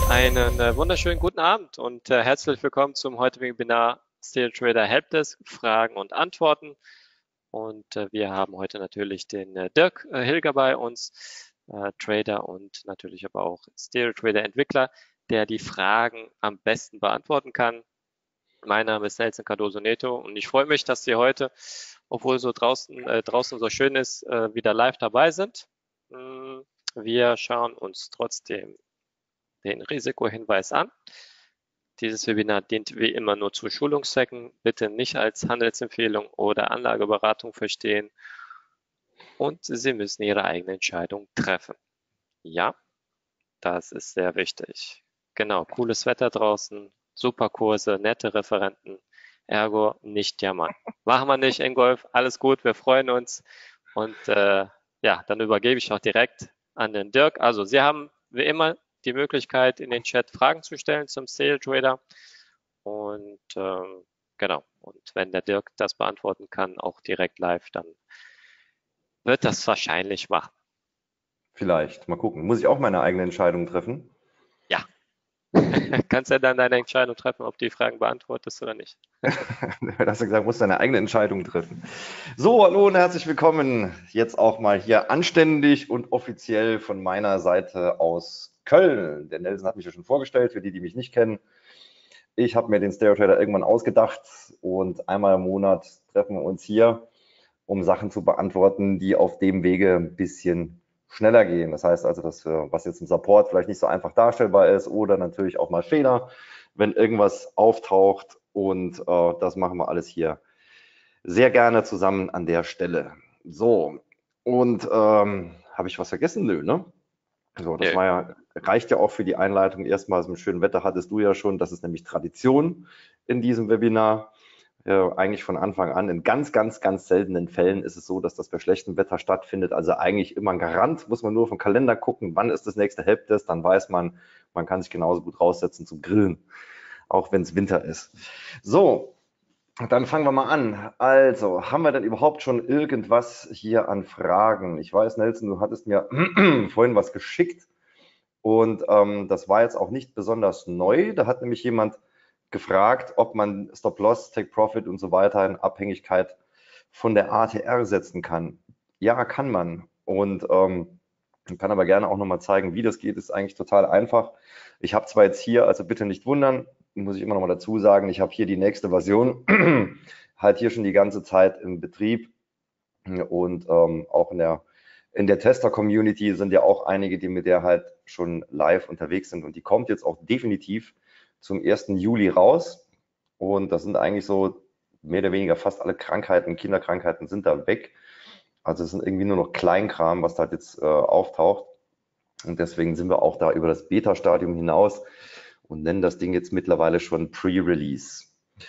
Einen wunderschönen guten Abend und herzlich willkommen zum heutigen Webinar Stereo Trader Helpdesk, Fragen und Antworten. Und wir haben heute natürlich den Dirk Hilger bei uns, Trader und natürlich aber auch Stereo Trader Entwickler, der die Fragen am besten beantworten kann. Mein Name ist Nelson Cardoso Neto und ich freue mich, dass Sie heute, obwohl so draußen so schön ist, wieder live dabei sind. Wir schauen uns trotzdem den Risikohinweis an. Dieses Webinar dient wie immer nur zu Schulungszwecken, bitte nicht als Handelsempfehlung oder Anlageberatung verstehen und Sie müssen Ihre eigene Entscheidung treffen. Ja, das ist sehr wichtig. Genau, cooles Wetter draußen, super Kurse, nette Referenten, ergo nicht jammern. Machen wir nicht in Golf, alles gut, wir freuen uns und ja, dann übergebe ich auch direkt an den Dirk. Also Sie haben wie immer die Möglichkeit, in den Chat Fragen zu stellen zum Stereo Trader. Und genau, und wenn der Dirk das beantworten kann, auch direkt live, dann wird das wahrscheinlich machen. Vielleicht, mal gucken. Muss ich auch meine eigene Entscheidung treffen? Ja. Kannst ja dann deine Entscheidung treffen, ob du die Fragen beantwortest oder nicht. Du hast ja gesagt, musst deine eigene Entscheidung treffen. So, hallo und herzlich willkommen. Jetzt auch mal hier anständig und offiziell von meiner Seite aus Köln. Der Nelson hat mich ja schon vorgestellt, für die, die mich nicht kennen. Ich habe mir den Stereo Trader irgendwann ausgedacht und einmal im Monat treffen wir uns hier, um Sachen zu beantworten, die auf dem Wege ein bisschen schneller gehen. Das heißt also, dass was jetzt im Support vielleicht nicht so einfach darstellbar ist oder natürlich auch mal Fehler, wenn irgendwas auftaucht, und das machen wir alles hier sehr gerne zusammen an der Stelle. So, und habe ich was vergessen? Nö, ne? So, das war ja, reicht ja auch für die Einleitung. Erstmal im schönen Wetter hattest du ja schon, das ist nämlich Tradition in diesem Webinar. Eigentlich von Anfang an. In ganz, ganz, ganz seltenen Fällen ist es so, dass das bei schlechtem Wetter stattfindet. Also eigentlich immer ein Garant, muss man nur auf den Kalender gucken, wann ist das nächste Helpdesk, dann weiß man, man kann sich genauso gut raussetzen zum Grillen, auch wenn es Winter ist. So, dann fangen wir mal an. Also, haben wir denn überhaupt schon irgendwas hier an Fragen? Ich weiß, Nelson, du hattest mir vorhin was geschickt und das war jetzt auch nicht besonders neu. Da hat nämlich jemand gefragt, ob man Stop-Loss, Take-Profit und so weiter in Abhängigkeit von der ATR setzen kann. Ja, kann man. Und kann aber gerne auch nochmal zeigen, wie das geht. Ist eigentlich total einfach. Ich habe zwar jetzt hier, also bitte nicht wundern, muss ich immer noch mal dazu sagen, ich habe hier die nächste Version halt hier schon die ganze Zeit im Betrieb und auch in der Tester-Community sind ja auch einige, die mit der halt schon live unterwegs sind und die kommt jetzt auch definitiv zum 1. Juli raus und das sind eigentlich so mehr oder weniger fast alle Krankheiten, Kinderkrankheiten sind da weg. Also es sind irgendwie nur noch Kleinkram, was da jetzt auftaucht und deswegen sind wir auch da über das Beta-Stadium hinaus und nennen das Ding jetzt mittlerweile schon Pre-Release.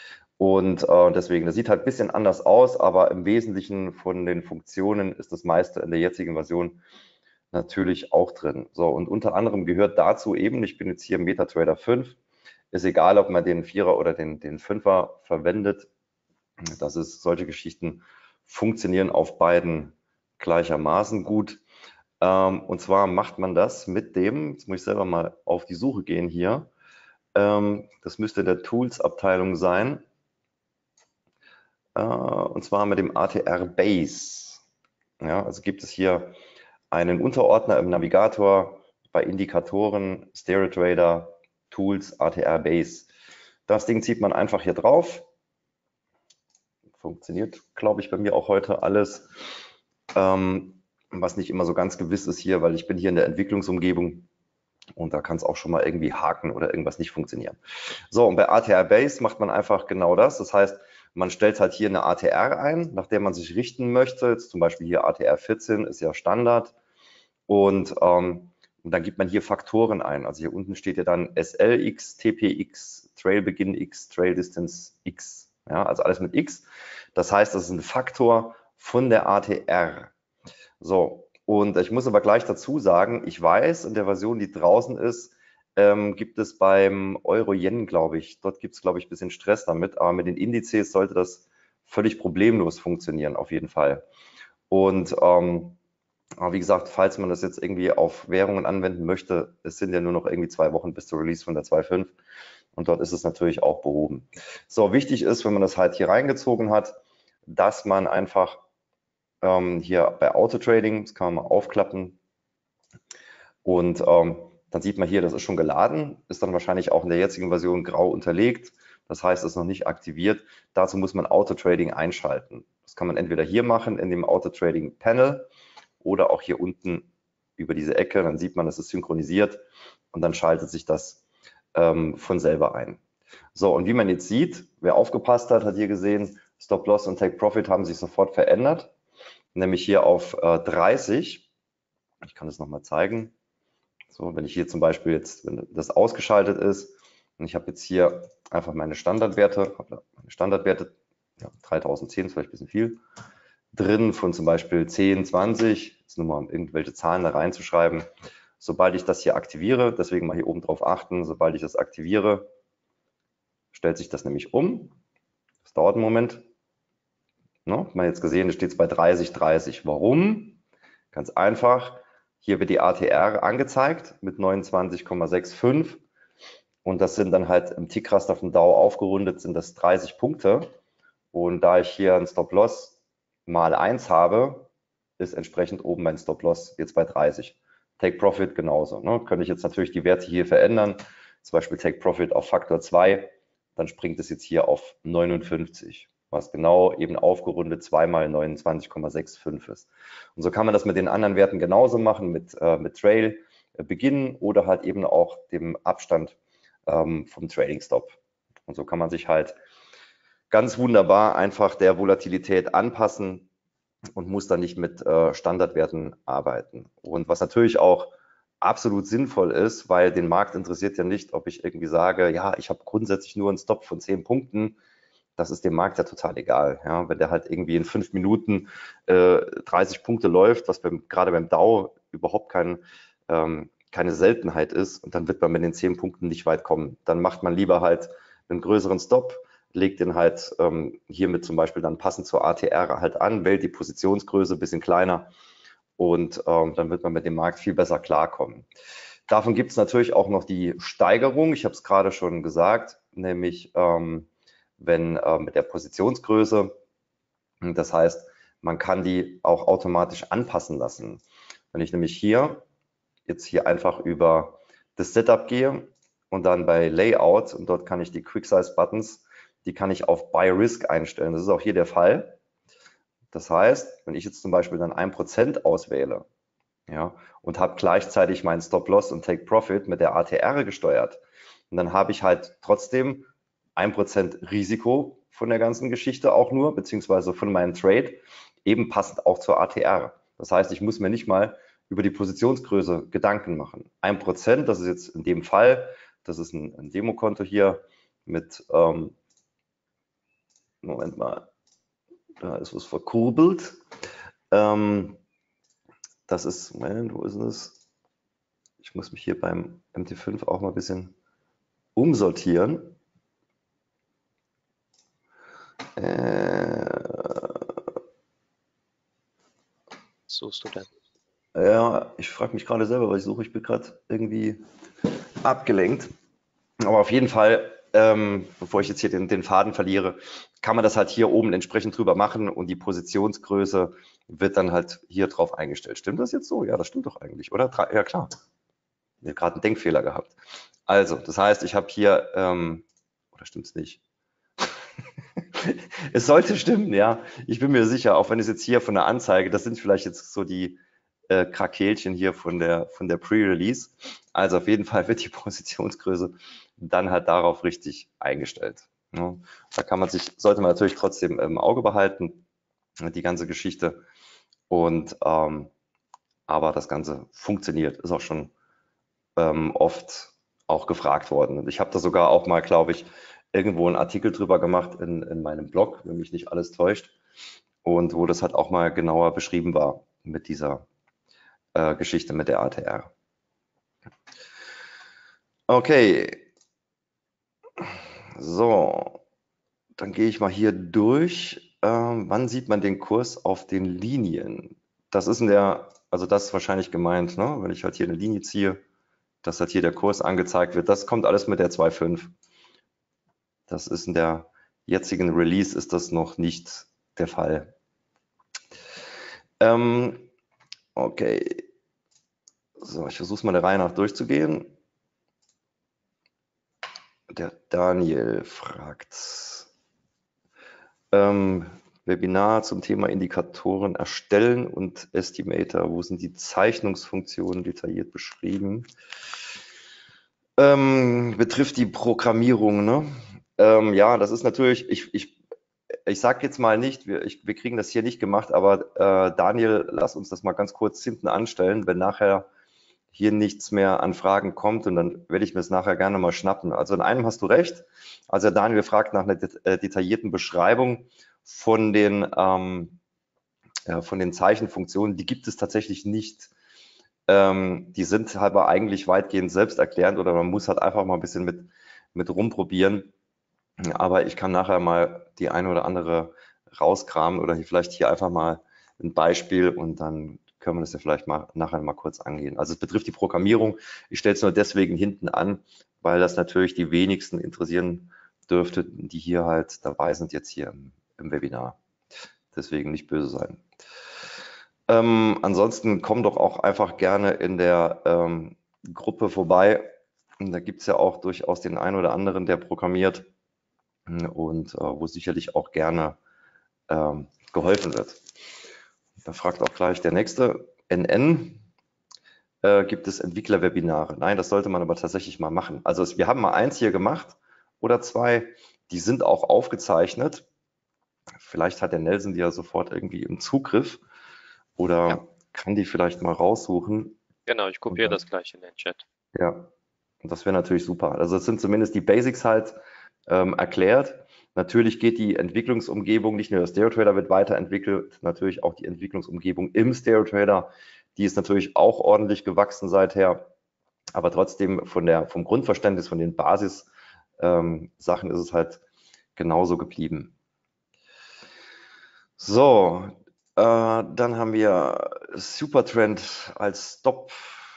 Und deswegen, das sieht halt ein bisschen anders aus, aber im Wesentlichen von den Funktionen ist das meiste in der jetzigen Version natürlich auch drin. So, und unter anderem gehört dazu eben, ich bin jetzt hier im MetaTrader 5, ist egal, ob man den 4er oder den 5er verwendet, das ist, solche Geschichten funktionieren auf beiden gleichermaßen gut. Und zwar macht man das mit dem, jetzt muss ich selber mal auf die Suche gehen hier, das müsste der Tools-Abteilung sein, und zwar mit dem ATR Base. Ja, also gibt es hier einen Unterordner im Navigator bei Indikatoren, Stereo Trader, Tools, ATR Base. Das Ding zieht man einfach hier drauf. Funktioniert, glaube ich, bei mir auch heute alles. Was nicht immer so ganz gewiss ist hier, weil ich bin hier in der Entwicklungsumgebung und da kann es auch schon mal irgendwie haken oder irgendwas nicht funktionieren. So, und bei ATR Base macht man einfach genau das. Das heißt, man stellt halt hier eine ATR ein, nach der man sich richten möchte. Jetzt zum Beispiel hier ATR 14 ist ja Standard. Und dann gibt man hier Faktoren ein. Also hier unten steht ja dann SLX, TPX, Trail Begin X, Trail Distance X. Ja, also alles mit X. Das heißt, das ist ein Faktor von der ATR. So, und ich muss aber gleich dazu sagen, ich weiß, in der Version, die draußen ist, gibt es beim Euro-Yen, glaube ich, dort gibt es, glaube ich, ein bisschen Stress damit, aber mit den Indizes sollte das völlig problemlos funktionieren, auf jeden Fall. Und Aber wie gesagt, falls man das jetzt irgendwie auf Währungen anwenden möchte, es sind ja nur noch irgendwie 2 Wochen bis zur Release von der 2.5 und dort ist es natürlich auch behoben. So, wichtig ist, wenn man das halt hier reingezogen hat, dass man einfach hier bei Auto-Trading, das kann man mal aufklappen und dann sieht man hier, das ist schon geladen, ist dann wahrscheinlich auch in der jetzigen Version grau unterlegt. Das heißt, es ist noch nicht aktiviert. Dazu muss man Auto-Trading einschalten. Das kann man entweder hier machen in dem Auto-Trading-Panel oder auch hier unten über diese Ecke. Dann sieht man, es ist synchronisiert und dann schaltet sich das von selber ein. So, und wie man jetzt sieht, wer aufgepasst hat, hat hier gesehen, Stop-Loss und Take-Profit haben sich sofort verändert, nämlich hier auf 30. Ich kann das nochmal zeigen. So, wenn ich hier zum Beispiel jetzt, wenn das ausgeschaltet ist und ich habe jetzt hier einfach meine Standardwerte, ja, 3010 ist vielleicht ein bisschen viel, drin von zum Beispiel 10, 20, jetzt nur mal um irgendwelche Zahlen da reinzuschreiben. Sobald ich das hier aktiviere, deswegen mal hier oben drauf achten, sobald ich das aktiviere, stellt sich das nämlich um. Das dauert einen Moment. Ne? Man hat jetzt gesehen, da steht es bei 30, 30. Warum? Ganz einfach. Hier wird die ATR angezeigt mit 29,65 und das sind dann halt im Tick-Raster vom DAO aufgerundet, sind das 30 Punkte. Und da ich hier ein Stop-Loss mal 1 habe, ist entsprechend oben mein Stop-Loss jetzt bei 30. Take-Profit genauso. Ne? Könnte ich jetzt natürlich die Werte hier verändern, zum Beispiel Take-Profit auf Faktor 2, dann springt es jetzt hier auf 59, was genau eben aufgerundet 2 mal 29,65 ist. Und so kann man das mit den anderen Werten genauso machen, mit Trail beginnen oder halt eben auch dem Abstand vom Trading Stop. Und so kann man sich halt ganz wunderbar einfach der Volatilität anpassen und muss dann nicht mit Standardwerten arbeiten. Und was natürlich auch absolut sinnvoll ist, weil den Markt interessiert ja nicht, ob ich irgendwie sage, ja, ich habe grundsätzlich nur einen Stop von 10 Punkten. Das ist dem Markt ja total egal. Ja, wenn der halt irgendwie in 5 Minuten 30 Punkte läuft, was gerade beim DAO überhaupt keine Seltenheit ist, und dann wird man mit den 10 Punkten nicht weit kommen. Dann macht man lieber halt einen größeren Stop, legt den halt hiermit zum Beispiel dann passend zur ATR halt an, wählt die Positionsgröße ein bisschen kleiner und dann wird man mit dem Markt viel besser klarkommen. Davon gibt es natürlich auch noch die Steigerung, ich habe es gerade schon gesagt, nämlich wenn mit der Positionsgröße, das heißt, man kann die auch automatisch anpassen lassen. Wenn ich nämlich jetzt hier einfach über das Setup gehe und dann bei Layout und dort kann ich die Quick Size Buttons, die kann ich auf Buy Risk einstellen. Das ist auch hier der Fall. Das heißt, wenn ich jetzt zum Beispiel dann 1% auswähle, ja, und habe gleichzeitig meinen Stop-Loss und Take-Profit mit der ATR gesteuert, und dann habe ich halt trotzdem 1% Risiko von der ganzen Geschichte auch nur, beziehungsweise von meinem Trade, eben passend auch zur ATR. Das heißt, ich muss mir nicht mal über die Positionsgröße Gedanken machen. 1%, das ist jetzt in dem Fall, das ist ein Demokonto hier mit, Moment mal, da ist was verkurbelt. Das ist, Moment, wo ist es? Ich muss mich hier beim MT5 auch mal ein bisschen umsortieren. Suchst du denn? Ja, ich frage mich gerade selber, was ich suche. Ich bin gerade irgendwie abgelenkt. Aber auf jeden Fall, bevor ich jetzt hier den Faden verliere, kann man das halt hier oben entsprechend drüber machen und die Positionsgröße wird dann halt hier drauf eingestellt. Stimmt das jetzt so? Ja, das stimmt doch eigentlich, oder? Ja, klar. Ich habe gerade einen Denkfehler gehabt. Also, das heißt, ich habe hier, oder stimmt es nicht? Es sollte stimmen, ja. Ich bin mir sicher, auch wenn es jetzt hier von der Anzeige, das sind vielleicht jetzt so die Krakelchen hier von der Pre-Release. Also auf jeden Fall wird die Positionsgröße dann halt darauf richtig eingestellt. Ja, da sollte man natürlich trotzdem im Auge behalten, die ganze Geschichte. Und aber das Ganze funktioniert, ist auch schon oft auch gefragt worden. Und ich habe da sogar auch mal, glaube ich, irgendwo einen Artikel drüber gemacht in meinem Blog, wenn mich nicht alles täuscht. Und wo das halt auch mal genauer beschrieben war mit dieser Geschichte mit der ATR. Okay, so, dann gehe ich mal hier durch. Wann sieht man den Kurs auf den Linien? Das ist in der Also das ist wahrscheinlich gemeint, ne? Wenn ich halt hier eine Linie ziehe, dass halt hier der Kurs angezeigt wird. Das kommt alles mit der 2,5. Das ist in der jetzigen Release ist das noch nicht der Fall. Okay. So, ich versuche es mal der Reihe nach durchzugehen. Der Daniel fragt, Webinar zum Thema Indikatoren erstellen und Estimator. Wo sind die Zeichnungsfunktionen detailliert beschrieben? Betrifft die Programmierung, ne? Ja, das ist natürlich, ich sage jetzt mal nicht, wir kriegen das hier nicht gemacht, aber Daniel, lass uns das mal ganz kurz hinten anstellen, wenn nachher hier nichts mehr an Fragen kommt, und dann werde ich mir es nachher gerne mal schnappen. Also in einem hast du recht. Also Daniel fragt nach einer detaillierten Beschreibung von den Zeichenfunktionen. Die gibt es tatsächlich nicht. Die sind aber eigentlich weitgehend selbsterklärend, oder man muss halt einfach mal ein bisschen mit rumprobieren. Aber ich kann nachher mal die eine oder andere rauskramen oder vielleicht hier einfach mal ein Beispiel, und dann können wir das ja vielleicht nachher mal kurz angehen. Also es betrifft die Programmierung. Ich stelle es nur deswegen hinten an, weil das natürlich die wenigsten interessieren dürfte, die hier halt dabei sind jetzt hier im Webinar. Deswegen nicht böse sein. Ansonsten komm doch auch einfach gerne in der Gruppe vorbei. Und da gibt es ja auch durchaus den einen oder anderen, der programmiert und wo sicherlich auch gerne geholfen wird. Da fragt auch gleich der nächste, NN, gibt es Entwicklerwebinare? Nein, das sollte man aber tatsächlich mal machen. Also wir haben mal eins hier gemacht oder zwei, die sind auch aufgezeichnet. Vielleicht hat der Nelson die ja sofort irgendwie im Zugriff oder kann die vielleicht mal raussuchen. Genau, ich kopiere das gleich in den Chat. Ja, und das wäre natürlich super. Also es sind zumindest die Basics halt erklärt. Natürlich geht die Entwicklungsumgebung, nicht nur der StereoTrader wird weiterentwickelt, natürlich auch die Entwicklungsumgebung im StereoTrader. Die ist natürlich auch ordentlich gewachsen seither, aber trotzdem vom Grundverständnis, von den Basis-Sachen ist es halt genauso geblieben. So, dann haben wir Supertrend als Stop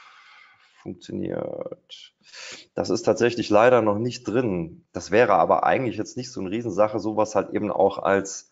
funktioniert. Das ist tatsächlich leider noch nicht drin. Das wäre aber eigentlich jetzt nicht so eine Riesensache, sowas halt eben auch als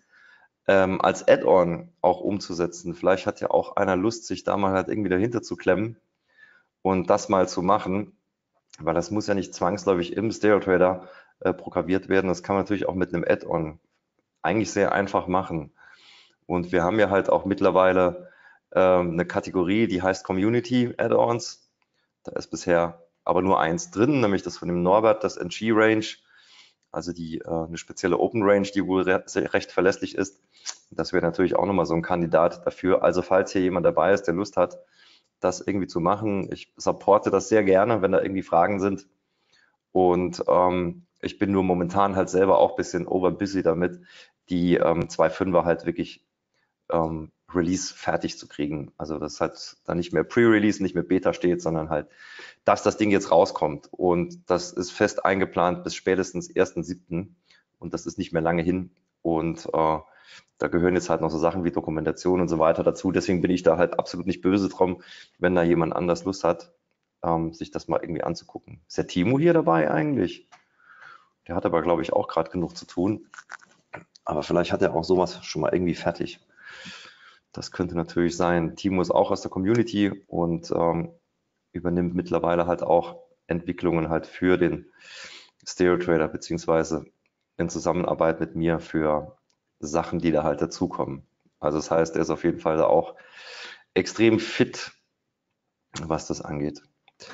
Add-on auch umzusetzen. Vielleicht hat ja auch einer Lust, sich da mal halt irgendwie dahinter zu klemmen und das mal zu machen, weil das muss ja nicht zwangsläufig im StereoTrader programmiert werden. Das kann man natürlich auch mit einem Add-on eigentlich sehr einfach machen. Und wir haben ja halt auch mittlerweile eine Kategorie, die heißt Community Add-ons. Da ist bisher aber nur eins drin, nämlich das von dem Norbert, das NG-Range, also eine spezielle Open Range, die wohl recht verlässlich ist. Das wäre natürlich auch nochmal so ein Kandidat dafür. Also falls hier jemand dabei ist, der Lust hat, das irgendwie zu machen, ich supporte das sehr gerne, wenn da irgendwie Fragen sind. Und ich bin nur momentan halt selber auch ein bisschen overbusy damit, die 2.5er halt wirklich Release fertig zu kriegen. Also dass halt dann nicht mehr Pre-Release, nicht mehr Beta steht, sondern halt, dass das Ding jetzt rauskommt. Und das ist fest eingeplant bis spätestens 1.7. Und das ist nicht mehr lange hin. Und da gehören jetzt halt noch so Sachen wie Dokumentation und so weiter dazu. Deswegen bin ich da halt absolut nicht böse drum, wenn da jemand anders Lust hat, sich das mal irgendwie anzugucken. Ist der Timo hier dabei eigentlich? Der hat aber, glaube ich, auch gerade genug zu tun. Aber vielleicht hat er auch sowas schon mal irgendwie fertig. Das könnte natürlich sein. Timo ist auch aus der Community und übernimmt mittlerweile halt auch Entwicklungen halt für den StereoTrader beziehungsweise in Zusammenarbeit mit mir für Sachen, die da halt dazukommen. Also das heißt, er ist auf jeden Fall auch extrem fit, was das angeht.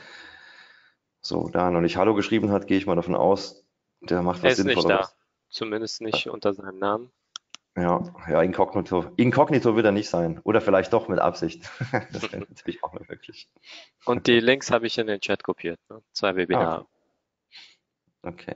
So, da er noch nicht Hallo geschrieben hat, gehe ich mal davon aus, der macht was Sinnvolles. Er ist nicht da, zumindest nicht unter seinem Namen. Ja, Inkognito wird er nicht sein. Oder vielleicht doch mit Absicht. Das wäre natürlich auch möglich. Und die Links habe ich in den Chat kopiert, ne? 2 Webinare. Okay.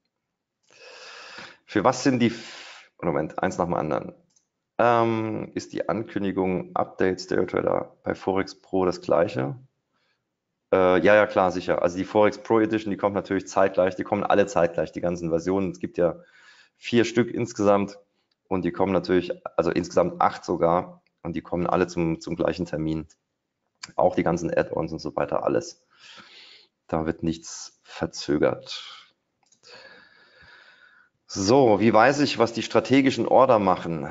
Für was sind Moment, eins nach dem anderen. Ist die Ankündigung Update StereoTrader bei Forex Pro das gleiche? Ja, klar, sicher. Also die Forex Pro Edition, die kommt natürlich zeitgleich, die kommen alle zeitgleich, die ganzen Versionen. Es gibt ja 4 Stück insgesamt. Und die kommen natürlich, also insgesamt 8 sogar, und die kommen alle zum gleichen Termin. Auch die ganzen Add-ons und so weiter, alles. Da wird nichts verzögert. So, wie weiß ich, was die strategischen Order machen?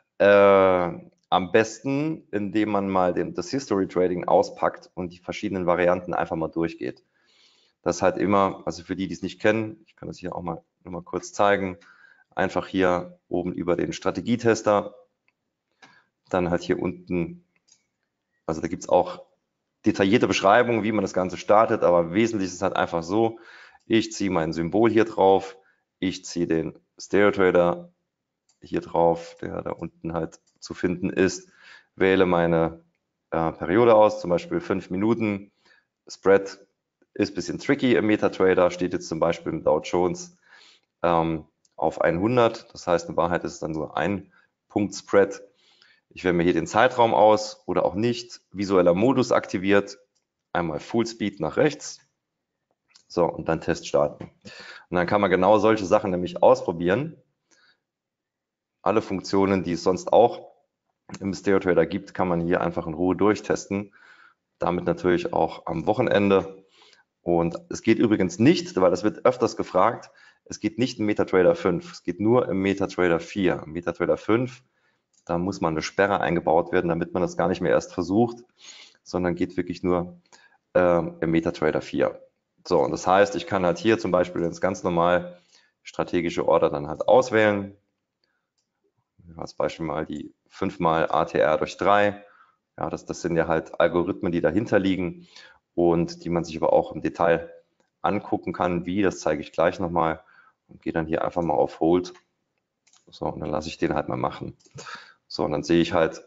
Am besten, indem man mal das History Trading auspackt und die verschiedenen Varianten einfach mal durchgeht. Das ist halt immer, also für die, die es nicht kennen, ich kann das hier auch mal nur mal kurz zeigen, einfach hier oben über den Strategietester, dann halt hier unten, also da gibt es auch detaillierte Beschreibungen, wie man das Ganze startet, aber wesentlich ist es halt einfach so, ich ziehe mein Symbol hier drauf, ich ziehe den Stereo Trader hier drauf, der da unten halt zu finden ist, wähle meine Periode aus, zum Beispiel 5 Minuten, Spread ist ein bisschen tricky im MetaTrader, steht jetzt zum Beispiel im Dow Jones auf 100, das heißt in Wahrheit ist es dann nur ein Punkt Spread. Ich wähle mir hier den Zeitraum aus oder auch nicht, visueller Modus aktiviert, einmal Full Speed nach rechts, so und dann Test starten. Und dann kann man genau solche Sachen nämlich ausprobieren. Alle Funktionen, die es sonst auch im Stereo Trader gibt, kann man hier einfach in Ruhe durchtesten. Damit natürlich auch am Wochenende. Und es geht übrigens nicht, weil das wird öfters gefragt, es geht nicht im MetaTrader 5, es geht nur im MetaTrader 4. Im MetaTrader 5, da muss man eine Sperre eingebaut werden, damit man das gar nicht mehr erst versucht, sondern geht wirklich nur im MetaTrader 4. So, und das heißt, ich kann halt hier zum Beispiel jetzt ganz normal strategische Order dann halt auswählen. Als Beispiel mal die 5-mal ATR durch 3. Ja, das sind ja halt Algorithmen, die dahinter liegen und die man sich aber auch im Detail angucken kann. Wie, das zeige ich gleich nochmal und gehe dann hier einfach mal auf Hold. So, und dann lasse ich den halt mal machen. So, und dann sehe ich halt,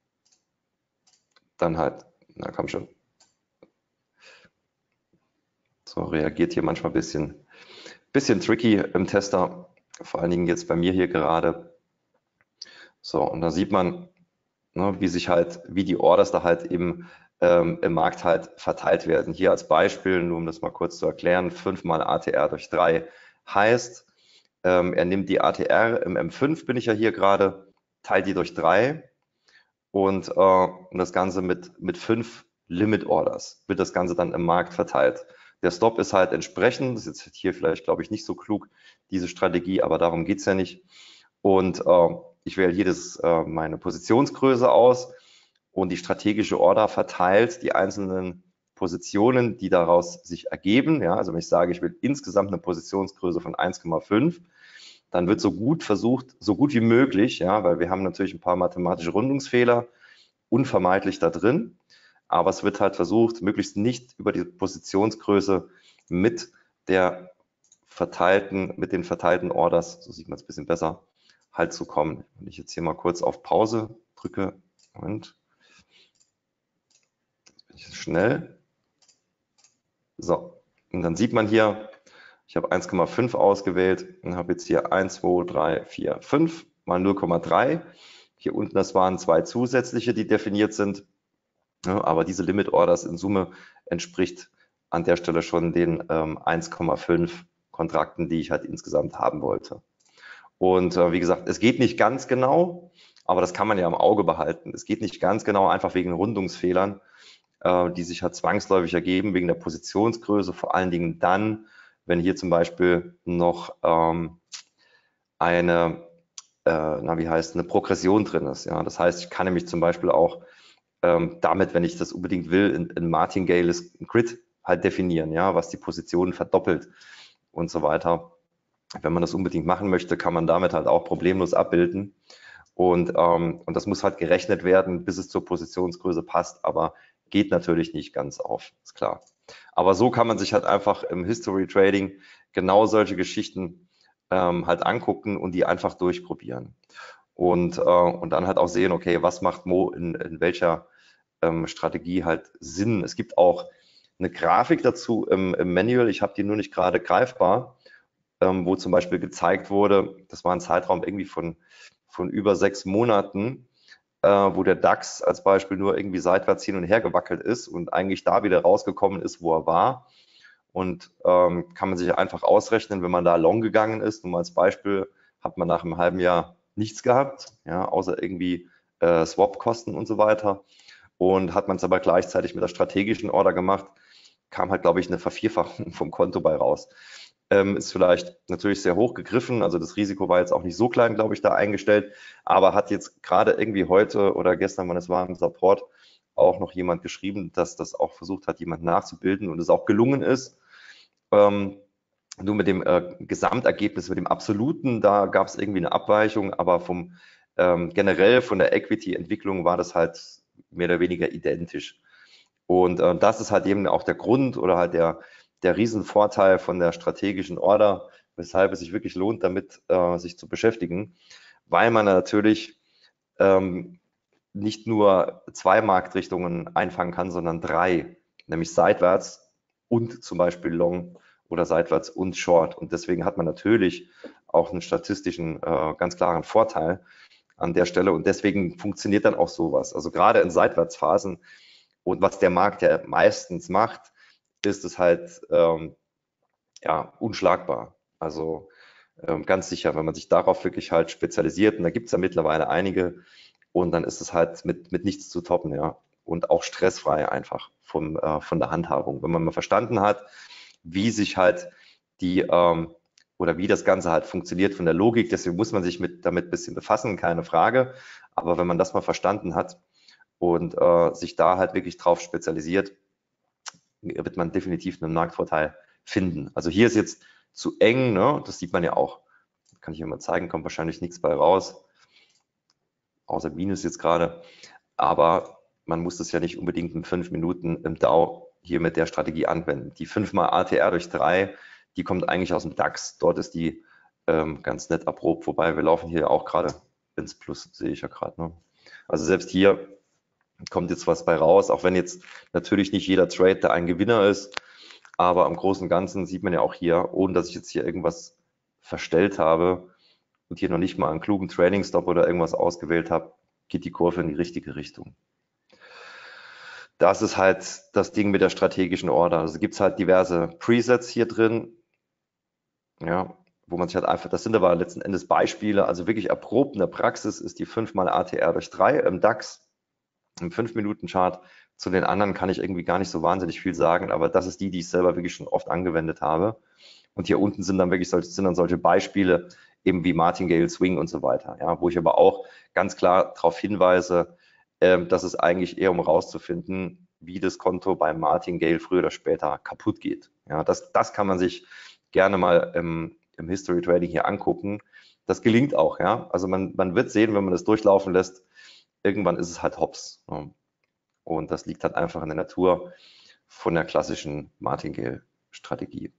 na komm schon. So, reagiert hier manchmal ein bisschen tricky im Tester, vor allen Dingen jetzt bei mir hier gerade. So, und da sieht man, ne, wie die Orders da halt im Markt halt verteilt werden. Hier als Beispiel, nur um das mal kurz zu erklären, 5-mal ATR durch 3 heißt, er nimmt die ATR im M5, bin ich ja hier gerade, teilt die durch 3 und das Ganze mit 5 Limit Orders wird das Ganze dann im Markt verteilt. Der Stop ist halt entsprechend, das ist jetzt hier vielleicht, glaube ich, nicht so klug, diese Strategie, aber darum geht es ja nicht. Und ich wähle hier meine Positionsgröße aus und die strategische Order verteilt die einzelnen Positionen, die daraus sich ergeben. Ja, also wenn ich sage, ich will insgesamt eine Positionsgröße von 1,5, dann wird so gut wie möglich, ja, weil wir haben natürlich ein paar mathematische Rundungsfehler unvermeidlich da drin, aber es wird halt versucht, möglichst nicht über die Positionsgröße mit den verteilten Orders, so sieht man es ein bisschen besser, halt zu kommen. Wenn ich jetzt hier mal kurz auf Pause drücke, Moment, jetzt bin ich schnell. So, und dann sieht man hier, ich habe 1,5 ausgewählt und habe jetzt hier 1, 2, 3, 4, 5 mal 0,3. Hier unten, das waren 2 zusätzliche, die definiert sind. Ja, aber diese Limit Orders in Summe entspricht an der Stelle schon den 1,5 Kontrakten, die ich halt insgesamt haben wollte. Und wie gesagt, es geht nicht ganz genau, aber das kann man ja im Auge behalten. Es geht nicht ganz genau, einfach wegen Rundungsfehlern, die sich halt zwangsläufig ergeben, wegen der Positionsgröße, vor allen Dingen dann, wenn hier zum Beispiel noch eine Progression drin ist. Ja? Das heißt, ich kann nämlich zum Beispiel auch damit, wenn ich das unbedingt will, in Martingales Grid halt definieren, ja, was die Positionen verdoppelt und so weiter. Wenn man das unbedingt machen möchte, kann man damit halt auch problemlos abbilden. Und das muss halt gerechnet werden, bis es zur Positionsgröße passt, aber geht natürlich nicht ganz auf, ist klar. Aber so kann man sich halt einfach im History Trading genau solche Geschichten halt angucken und die einfach durchprobieren. Und dann halt auch sehen, okay, was macht Mo in welcher Strategie halt Sinn. Es gibt auch eine Grafik dazu im Manual, ich habe die nur nicht gerade greifbar, wo zum Beispiel gezeigt wurde, das war ein Zeitraum irgendwie von über 6 Monaten, wo der DAX als Beispiel nur irgendwie seitwärts hin und her gewackelt ist und eigentlich da wieder rausgekommen ist, wo er war. Und kann man sich einfach ausrechnen, wenn man da long gegangen ist, nur mal als Beispiel, hat man nach einem halben Jahr nichts gehabt, ja, außer irgendwie Swap-Kosten und so weiter. und hat man es aber gleichzeitig mit der strategischen Order gemacht, kam halt, glaube ich, eine Vervierfachung vom Konto bei raus. Ist vielleicht natürlich sehr hoch gegriffen, also das Risiko war jetzt auch nicht so klein, glaube ich, da eingestellt, aber hat jetzt gerade irgendwie heute oder gestern, wann es war, im Support auch noch jemand geschrieben, dass das auch versucht hat, jemand nachzubilden und es auch gelungen ist. Nur mit dem Gesamtergebnis, mit dem Absoluten, da gab es irgendwie eine Abweichung, aber generell von der Equity-Entwicklung war das halt mehr oder weniger identisch. Und das ist halt eben auch der Grund oder halt der Riesenvorteil von der strategischen Order, weshalb es sich wirklich lohnt, damit sich zu beschäftigen, weil man natürlich nicht nur 2 Marktrichtungen einfangen kann, sondern 3, nämlich seitwärts und zum Beispiel Long oder seitwärts und Short. Und deswegen hat man natürlich auch einen statistischen ganz klaren Vorteil an der Stelle und deswegen funktioniert dann auch sowas. Also gerade in Seitwärtsphasen und was der Markt ja meistens macht, ist es halt ja, unschlagbar. Also ganz sicher, wenn man sich darauf wirklich halt spezialisiert, und da gibt es ja mittlerweile einige, und dann ist es halt mit nichts zu toppen, ja. Und auch stressfrei einfach von der Handhabung. Wenn man mal verstanden hat, wie sich halt oder wie das Ganze halt funktioniert von der Logik, deswegen muss man sich damit ein bisschen befassen, keine Frage. Aber wenn man das mal verstanden hat und sich da halt wirklich drauf spezialisiert, wird man definitiv einen Marktvorteil finden. Also hier ist jetzt zu eng, ne? Das sieht man ja auch. Kann ich hier mal zeigen, kommt wahrscheinlich nichts bei raus, außer Minus jetzt gerade. Aber man muss das ja nicht unbedingt in 5 Minuten im DAO hier mit der Strategie anwenden. Die 5-mal ATR durch 3, die kommt eigentlich aus dem DAX. Dort ist die ganz nett erprobt, wobei wir laufen hier auch gerade ins Plus, sehe ich ja gerade. Ne? Also selbst hier kommt jetzt was bei raus, auch wenn jetzt natürlich nicht jeder Trade da ein Gewinner ist, aber im Großen und Ganzen sieht man ja auch hier, ohne dass ich jetzt hier irgendwas verstellt habe und hier noch nicht mal einen klugen Trading Stop oder irgendwas ausgewählt habe, geht die Kurve in die richtige Richtung. Das ist halt das Ding mit der strategischen Order. Also gibt es halt diverse Presets hier drin, ja, wo man sich halt einfach, das sind aber letzten Endes Beispiele, also wirklich erprobt in der Praxis ist die 5-mal ATR durch 3 im DAX, im 5-Minuten-Chart. Zu den anderen kann ich irgendwie gar nicht so wahnsinnig viel sagen, aber das ist die ich selber wirklich schon oft angewendet habe. Und hier unten sind dann wirklich solche Beispiele, eben wie Martingale, Swing und so weiter, ja, wo ich aber auch ganz klar darauf hinweise, dass es eigentlich eher um herauszufinden, wie das Konto beim Martingale früher oder später kaputt geht. Ja, das kann man sich gerne mal im History Trading hier angucken. Das gelingt auch, ja. Also man wird sehen, wenn man das durchlaufen lässt, irgendwann ist es halt hops. Ja. Und das liegt halt einfach in der Natur von der klassischen Martingale-Strategie.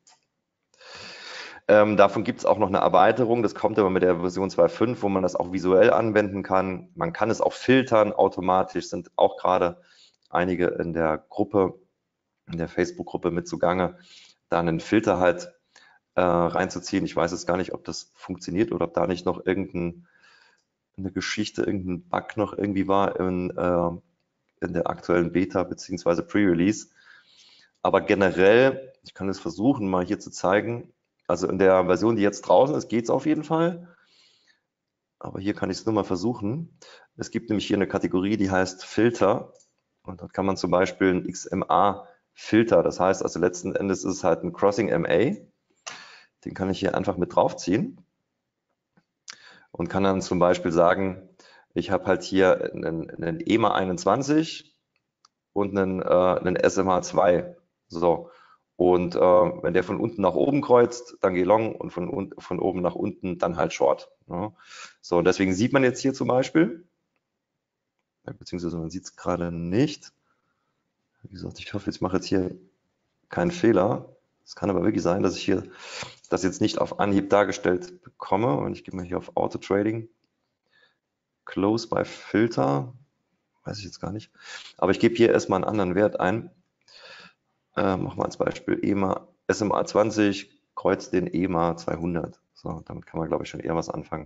Davon gibt es auch noch eine Erweiterung, das kommt aber mit der Version 2.5, wo man das auch visuell anwenden kann. Man kann es auch filtern automatisch, sind auch gerade einige in der Gruppe, in der Facebook-Gruppe mit zugange, da einen Filter halt reinzuziehen. Ich weiß jetzt gar nicht, ob das funktioniert oder ob da nicht noch irgendeine Geschichte, irgendein Bug noch irgendwie war in der aktuellen Beta bzw. Pre-Release. Aber generell, ich kann es versuchen, mal hier zu zeigen, also in der Version, die jetzt draußen ist, geht es auf jeden Fall. Aber hier kann ich es nur mal versuchen. Es gibt nämlich hier eine Kategorie, die heißt Filter. Und dort kann man zum Beispiel ein XMA-Filter, das heißt also letzten Endes ist es halt ein Crossing MA. Den kann ich hier einfach mit draufziehen und kann dann zum Beispiel sagen, ich habe halt hier einen EMA 21 und einen SMA 2. So. Und wenn der von unten nach oben kreuzt, dann geh long und von oben nach unten dann halt short. Ja. So, und deswegen sieht man jetzt hier zum Beispiel, beziehungsweise man sieht es gerade nicht. Wie gesagt, ich hoffe, ich mache jetzt hier keinen Fehler. Es kann aber wirklich sein, dass ich hier das jetzt nicht auf Anhieb dargestellt bekomme. Und ich gehe mal hier auf Auto Trading. Close by Filter. Weiß ich jetzt gar nicht. Aber ich gebe hier erstmal einen anderen Wert ein. Machen wir als Beispiel EMA, SMA 20 kreuzt den EMA 200. So, damit kann man, glaube ich, schon eher was anfangen.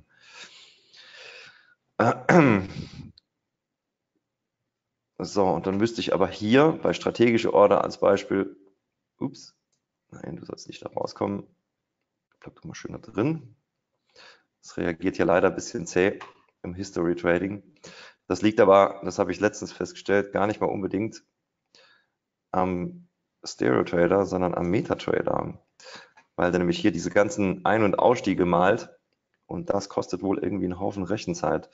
So, und dann müsste ich aber hier bei strategische Order als Beispiel, ups, nein, du sollst nicht da rauskommen. Bleib doch mal schön da drin. Das reagiert ja leider ein bisschen zäh im History Trading. Das liegt aber, das habe ich letztens festgestellt, gar nicht mal unbedingt am Stereo-Trader, sondern am MetaTrader, weil der nämlich hier diese ganzen Ein- und Ausstiege malt und das kostet wohl irgendwie einen Haufen Rechenzeit.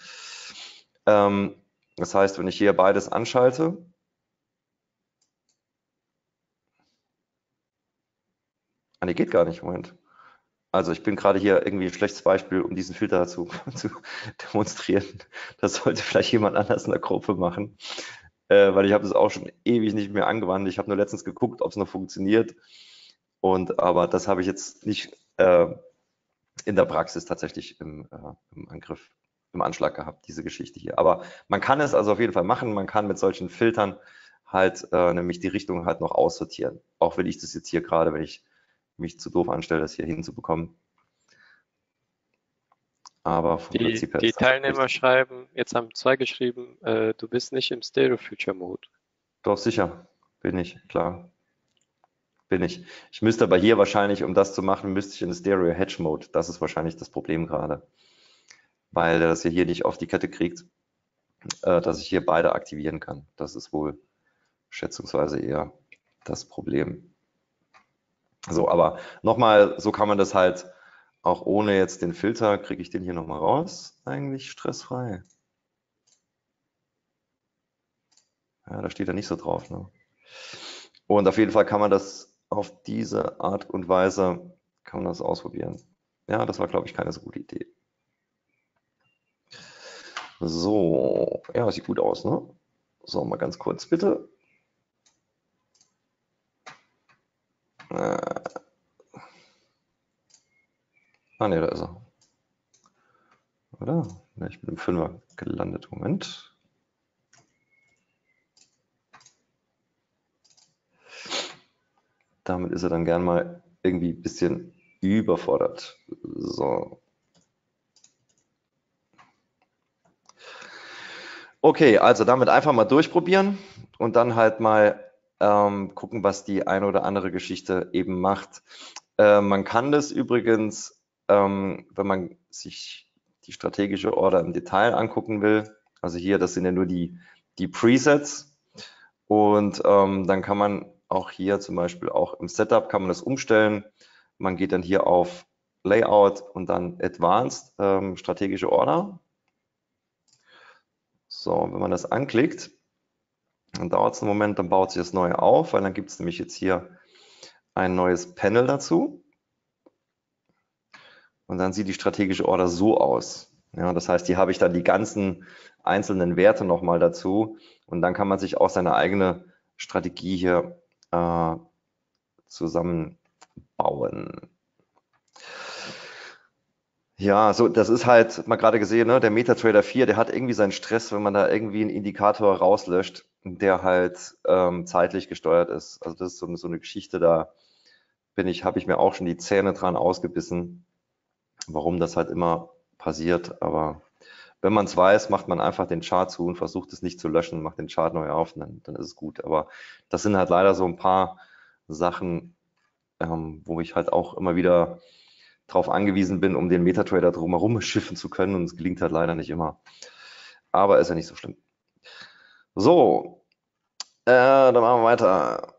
Das heißt, wenn ich hier beides anschalte, nee, geht gar nicht, Moment. Also ich bin gerade hier irgendwie ein schlechtes Beispiel, um diesen Filter zu demonstrieren. Das sollte vielleicht jemand anders in der Gruppe machen, weil ich habe das auch schon ewig nicht mehr angewandt. Ich habe nur letztens geguckt, ob es noch funktioniert. Aber das habe ich jetzt nicht in der Praxis tatsächlich im Angriff, im Anschlag gehabt, diese Geschichte hier. Aber man kann es also auf jeden Fall machen. Man kann mit solchen Filtern halt nämlich die Richtung halt noch aussortieren. Auch wenn ich das jetzt hier gerade, wenn ich mich zu doof anstelle, das hier hinzubekommen. Aber vom Prinzip her Die ist das Teilnehmer richtig. schreiben, jetzt haben zwei geschrieben, du bist nicht im Stereo Future Mode. Doch, sicher, bin ich, klar, bin ich. Ich müsste aber hier wahrscheinlich, um das zu machen, müsste ich in Stereo Hedge Mode. Das ist wahrscheinlich das Problem gerade, weil er das hier nicht auf die Kette kriegt, dass ich hier beide aktivieren kann. Das ist wohl schätzungsweise eher das Problem. So, aber nochmal, so kann man das halt auch ohne jetzt den Filter, kriege ich den hier nochmal raus, eigentlich stressfrei. Ja, da steht er nicht so drauf, ne? Und auf jeden Fall kann man das auf diese Art und Weise, kann man das ausprobieren. Ja, das war, glaube ich, keine so gute Idee. So, ja, sieht gut aus, ne? So, mal ganz kurz bitte. Ne, da ist er. Oder? Ne, ich bin im Fünfer gelandet. Moment. Damit ist er dann gern mal irgendwie ein bisschen überfordert. So. Okay, also damit einfach mal durchprobieren und dann halt mal gucken, was die eine oder andere Geschichte eben macht. Man kann das übrigens, wenn man sich die strategische Order im Detail angucken will, also hier, das sind ja nur die Presets und dann kann man auch hier zum Beispiel auch im Setup kann man das umstellen. Man geht dann hier auf Layout und dann Advanced strategische Order. So, wenn man das anklickt, dann dauert es einen Moment, dann baut sich das Neue auf, weil dann gibt es nämlich jetzt hier ein neues Panel dazu. Und dann sieht die strategische Order so aus. Ja, das heißt, hier habe ich dann die ganzen einzelnen Werte nochmal dazu. Und dann kann man sich auch seine eigene Strategie hier zusammenbauen. Ja, so das ist halt, mal gerade gesehen, ne, der MetaTrader 4, der hat irgendwie seinen Stress, wenn man da irgendwie einen Indikator rauslöscht, der halt zeitlich gesteuert ist. Also das ist so eine Geschichte, da habe ich mir auch schon die Zähne dran ausgebissen, warum das halt immer passiert. Aber wenn man es weiß, macht man einfach den Chart zu und versucht es nicht zu löschen, macht den Chart neu auf, dann ist es gut. Aber das sind halt leider so ein paar Sachen, wo ich halt auch immer wieder darauf angewiesen bin, um den MetaTrader drumherum schiffen zu können. Und es gelingt halt leider nicht immer. Aber ist ja nicht so schlimm. So, dann machen wir weiter.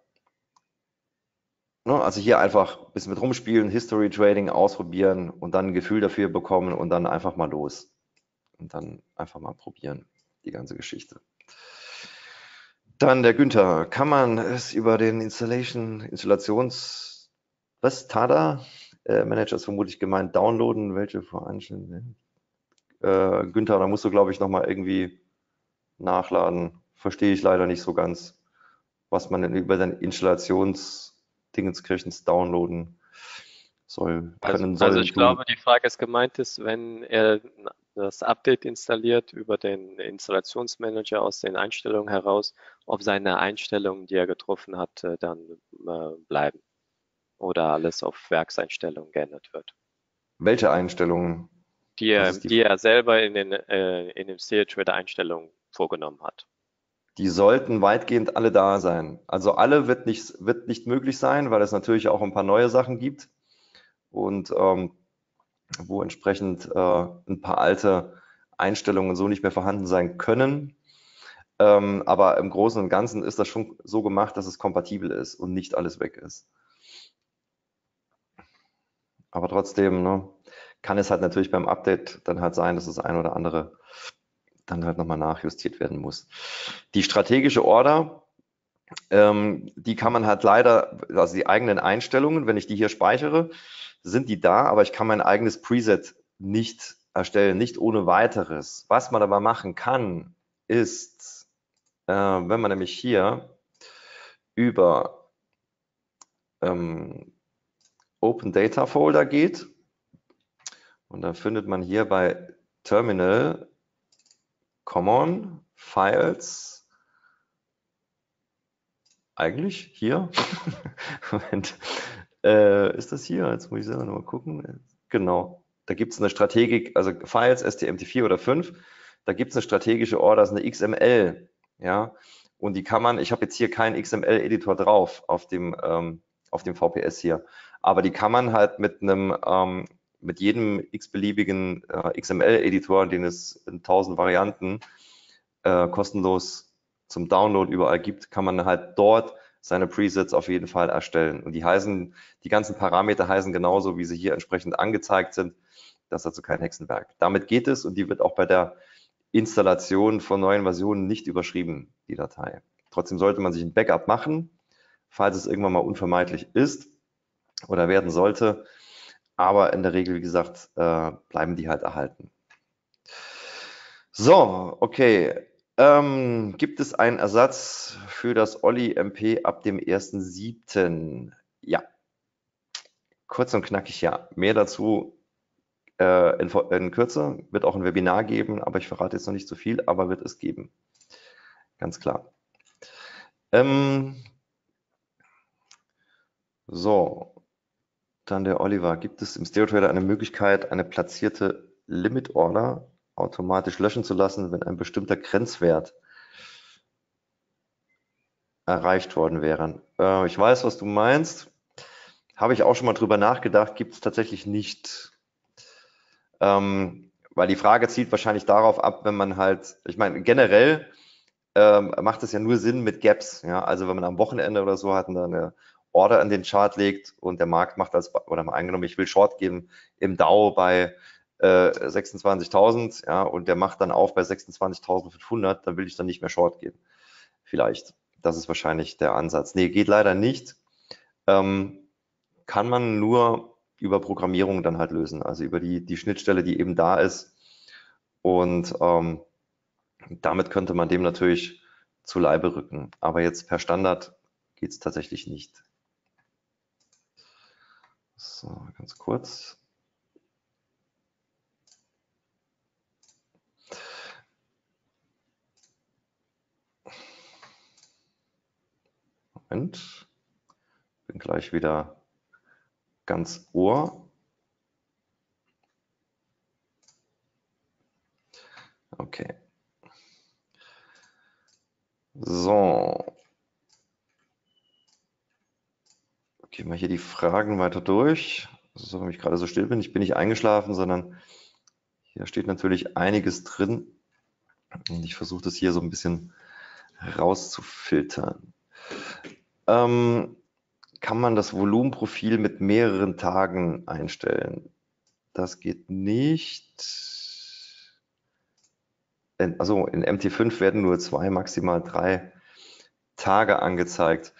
Ne, also hier einfach ein bisschen mit rumspielen, History Trading ausprobieren und dann ein Gefühl dafür bekommen und dann einfach mal los. Und dann einfach mal probieren, die ganze Geschichte. Dann der Günther. Kann man es über den TADA Manager ist vermutlich gemeint, downloaden, welche Vereinstellungen? Günther, da musst du, glaube ich, nochmal irgendwie nachladen. Verstehe ich leider nicht so ganz, was man denn über den Installationsdingenskirchens downloaden soll, können Also sollen, ich tun. glaube, die Frage ist gemeint ist, wenn er das Update installiert über den Installationsmanager aus den Einstellungen heraus, ob seine Einstellungen, die er getroffen hat, dann bleiben oder alles auf Werkseinstellungen geändert wird. Welche Einstellungen? Was ist Die er selber in dem Stereo Trader Einstellungen vorgenommen hat. Die sollten weitgehend alle da sein. Also alle wird nicht möglich sein, weil es natürlich auch ein paar neue Sachen gibt und wo entsprechend ein paar alte Einstellungen so nicht mehr vorhanden sein können. Aber im Großen und Ganzen ist das schon so gemacht, dass es kompatibel ist und nicht alles weg ist. Aber trotzdem, ne, kann es halt natürlich beim Update dann halt sein, dass das ein oder andere dann halt nochmal nachjustiert werden muss. Die strategische Order, die kann man halt leider, also die eigenen Einstellungen, wenn ich die hier speichere, sind die da, aber ich kann mein eigenes Preset nicht erstellen, nicht ohne weiteres. Was man aber machen kann, ist, wenn man nämlich hier über Open Data Folder geht und dann findet man hier bei Terminal Common Files eigentlich hier. Moment. Ist das hier? Jetzt muss ich selber nochmal gucken. Genau. Da gibt es eine Strategik, also Files, STMT4 oder 5. Da gibt es eine strategische Order, das ist eine XML. Ja. Und die kann man, ich habe jetzt hier keinen XML-Editor drauf auf dem VPS hier. Aber die kann man halt mit mit jedem x-beliebigen XML-Editor, den es in 1000 Varianten kostenlos zum Download überall gibt, kann man halt dort seine Presets auf jeden Fall erstellen. Und die ganzen Parameter heißen genauso, wie sie hier entsprechend angezeigt sind. Das ist also kein Hexenwerk. Damit geht es und die wird auch bei der Installation von neuen Versionen nicht überschrieben, die Datei. Trotzdem sollte man sich ein Backup machen, falls es irgendwann mal unvermeidlich ist oder werden sollte. Aber in der Regel, wie gesagt, bleiben die halt erhalten. So, okay. Gibt es einen Ersatz für das Olli MP ab dem 1.7.? Ja. Kurz und knackig ja. Mehr dazu in Kürze. Wird auch ein Webinar geben, aber ich verrate jetzt noch nicht so viel, aber wird es geben. Ganz klar. So, dann der Oliver. Gibt es im StereoTrader eine Möglichkeit, eine platzierte Limit Order automatisch löschen zu lassen, wenn ein bestimmter Grenzwert erreicht worden wäre? Ich weiß, was du meinst. Habe ich auch schon mal drüber nachgedacht, gibt es tatsächlich nicht. Weil die Frage zielt wahrscheinlich darauf ab, wenn man halt, ich meine, generell macht es ja nur Sinn mit Gaps. Ja? Also wenn man am Wochenende oder so hat und dann eine Order in den Chart legt und der Markt macht oder mal angenommen, ich will Short geben im DAO bei 26.000, ja, und der macht dann auf bei 26.500, dann will ich dann nicht mehr Short gehen. Vielleicht. Das ist wahrscheinlich der Ansatz. Nee, geht leider nicht. Kann man nur über Programmierung dann halt lösen, also über die Schnittstelle, die eben da ist. Und damit könnte man dem natürlich zu Leibe rücken. Aber jetzt per Standard geht es tatsächlich nicht. So, ganz kurz. Moment. Bin gleich wieder ganz Ohr. Okay. So. Gehen wir hier die Fragen weiter durch. So, wenn ich gerade so still bin, ich bin nicht eingeschlafen, sondern hier steht natürlich einiges drin. Und ich versuche das hier so ein bisschen rauszufiltern. Kann man das Volumenprofil mit mehreren Tagen einstellen? Das geht nicht. Also in MT5 werden nur 2, maximal 3 Tage angezeigt.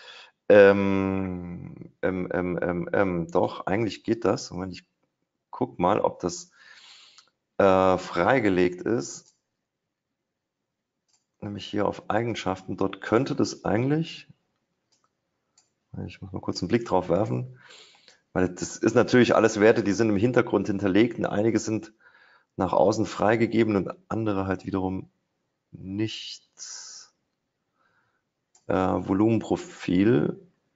Doch, eigentlich geht das. Und wenn ich gucke mal, ob das freigelegt ist, nämlich hier auf Eigenschaften, dort könnte das eigentlich, ich muss mal kurz einen Blick drauf werfen, weil das ist natürlich alles Werte, die sind im Hintergrund hinterlegt und einige sind nach außen freigegeben und andere halt wiederum nicht. Volumenprofil.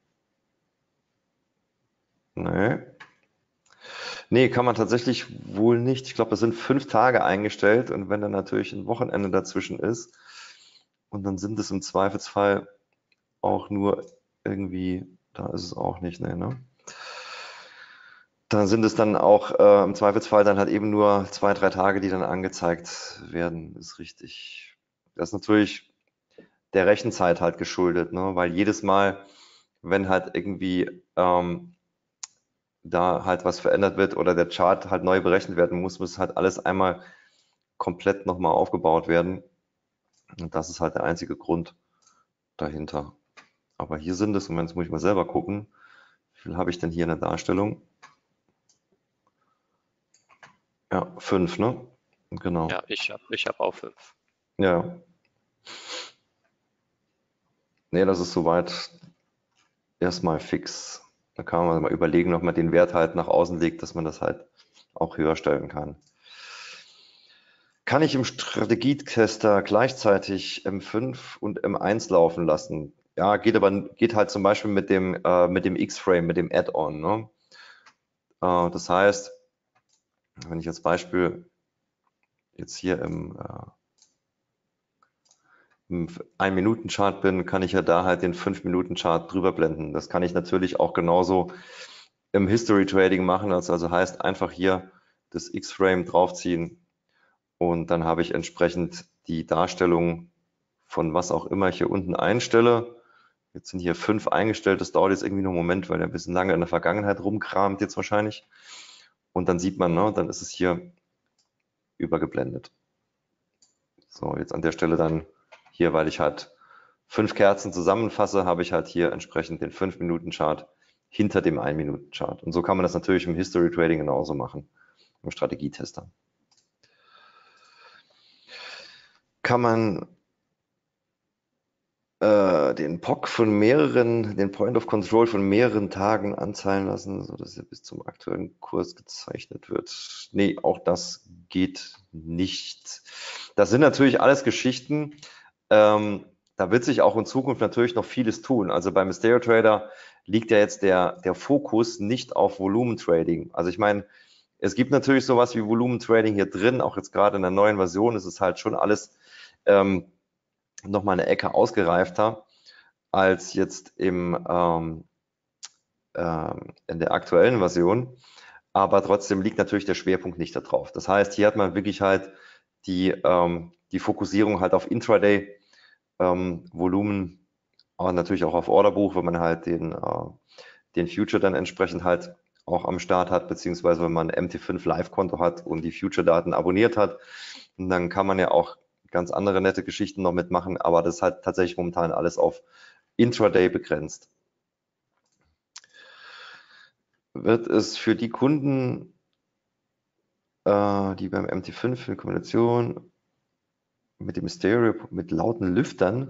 Nee, kann man tatsächlich wohl nicht. Ich glaube, das sind 5 Tage eingestellt und wenn dann natürlich ein Wochenende dazwischen ist und dann sind es im Zweifelsfall auch nur irgendwie, da ist es auch nicht, ne? dann sind es dann auch im Zweifelsfall dann halt eben nur 2, 3 Tage, die dann angezeigt werden, ist richtig. Das ist natürlich der Rechenzeit halt geschuldet, ne? Weil jedes Mal, wenn halt irgendwie da halt was verändert wird oder der Chart halt neu berechnet werden muss, muss halt alles einmal komplett nochmal aufgebaut werden. Und das ist halt der einzige Grund dahinter. Aber hier sind es, und jetzt muss ich mal selber gucken, wie viel habe ich denn hier in der Darstellung? Ja, 5, ne? Genau. Ja, ich hab auch 5. Ja, nee, das ist soweit erstmal fix. Da kann man mal überlegen, ob man den Wert halt nach außen legt, dass man das halt auch höher stellen kann. Kann ich im Strategietester gleichzeitig M5 und M1 laufen lassen? Ja, geht halt zum Beispiel mit dem X-Frame, mit dem Add-on, ne? Das heißt, wenn ich als Beispiel jetzt hier im 1-Minuten-Chart bin, kann ich ja da halt den 5-Minuten-Chart drüber blenden. Das kann ich natürlich auch genauso im History Trading machen. Das also heißt, einfach hier das X-Frame draufziehen und dann habe ich entsprechend die Darstellung von was auch immer ich hier unten einstelle. Jetzt sind hier 5 eingestellt. Das dauert jetzt irgendwie noch einen Moment, weil er ein bisschen lange in der Vergangenheit rumkramt jetzt wahrscheinlich. Und dann sieht man, ne, dann ist es hier übergeblendet. So, jetzt an der Stelle dann hier, weil ich halt 5 Kerzen zusammenfasse, habe ich halt hier entsprechend den 5-Minuten-Chart hinter dem 1-Minuten-Chart. Und so kann man das natürlich im History Trading genauso machen, im Strategietester. Kann man den POC den Point of Control von mehreren Tagen anzeigen lassen, sodass er bis zum aktuellen Kurs gezeichnet wird. Nee, auch das geht nicht. Das sind natürlich alles Geschichten. Da wird sich auch in Zukunft natürlich noch vieles tun. Also beim Stereo Trader liegt ja jetzt der Fokus nicht auf Volumentrading. Also ich meine, es gibt natürlich sowas wie Volumentrading hier drin, auch jetzt gerade in der neuen Version ist es halt schon alles nochmal eine Ecke ausgereifter als jetzt in der aktuellen Version. Aber trotzdem liegt natürlich der Schwerpunkt nicht darauf. Das heißt, hier hat man wirklich halt die Fokussierung halt auf Intraday, Volumen, aber natürlich auch auf Orderbuch, wenn man halt den Future dann entsprechend halt auch am Start hat, beziehungsweise wenn man ein MT5 Live-Konto hat und die Future-Daten abonniert hat. Und dann kann man ja auch ganz andere nette Geschichten noch mitmachen, aber das ist halt tatsächlich momentan alles auf Intraday begrenzt. Wird es für die Kunden, die beim MT5 in Kombination mit dem Stereo, mit lauten Lüftern,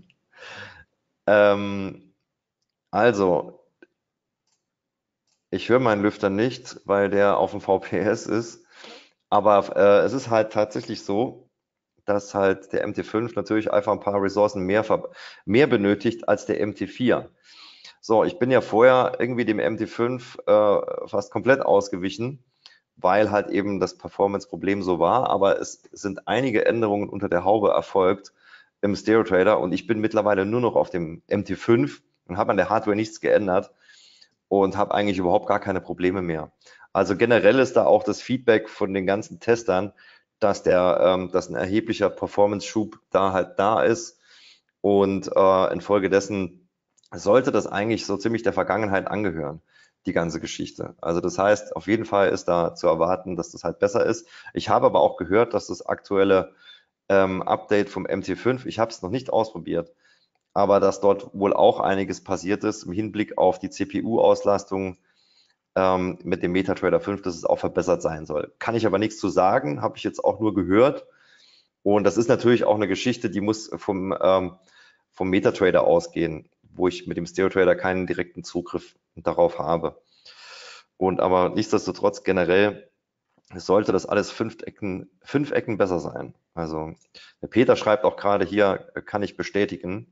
also ich höre meinen Lüfter nicht, weil der auf dem VPS ist, aber es ist halt tatsächlich so, dass halt der MT5 natürlich einfach ein paar Ressourcen mehr benötigt als der MT4. So, ich bin ja vorher irgendwie dem MT5 fast komplett ausgewichen, weil halt eben das Performance-Problem so war, aber es sind einige Änderungen unter der Haube erfolgt im Stereo Trader und ich bin mittlerweile nur noch auf dem MT5 und habe an der Hardware nichts geändert und habe eigentlich überhaupt gar keine Probleme mehr. Also generell ist da auch das Feedback von den ganzen Testern, dass dass ein erheblicher Performance-Schub da halt da ist und infolgedessen sollte das eigentlich so ziemlich der Vergangenheit angehören, die ganze Geschichte. Also das heißt, auf jeden Fall ist da zu erwarten, dass das halt besser ist. Ich habe aber auch gehört, dass das aktuelle Update vom MT5, ich habe es noch nicht ausprobiert, aber dass dort wohl auch einiges passiert ist im Hinblick auf die CPU-Auslastung mit dem MetaTrader 5, dass es auch verbessert sein soll. Kann ich aber nichts zu sagen, habe ich jetzt auch nur gehört. Und das ist natürlich auch eine Geschichte, die muss vom MetaTrader ausgehen, wo ich mit dem Stereo Trader keinen direkten Zugriff darauf habe. Und aber nichtsdestotrotz generell sollte das alles fünf Ecken besser sein. Also der Peter schreibt auch gerade hier, kann ich bestätigen.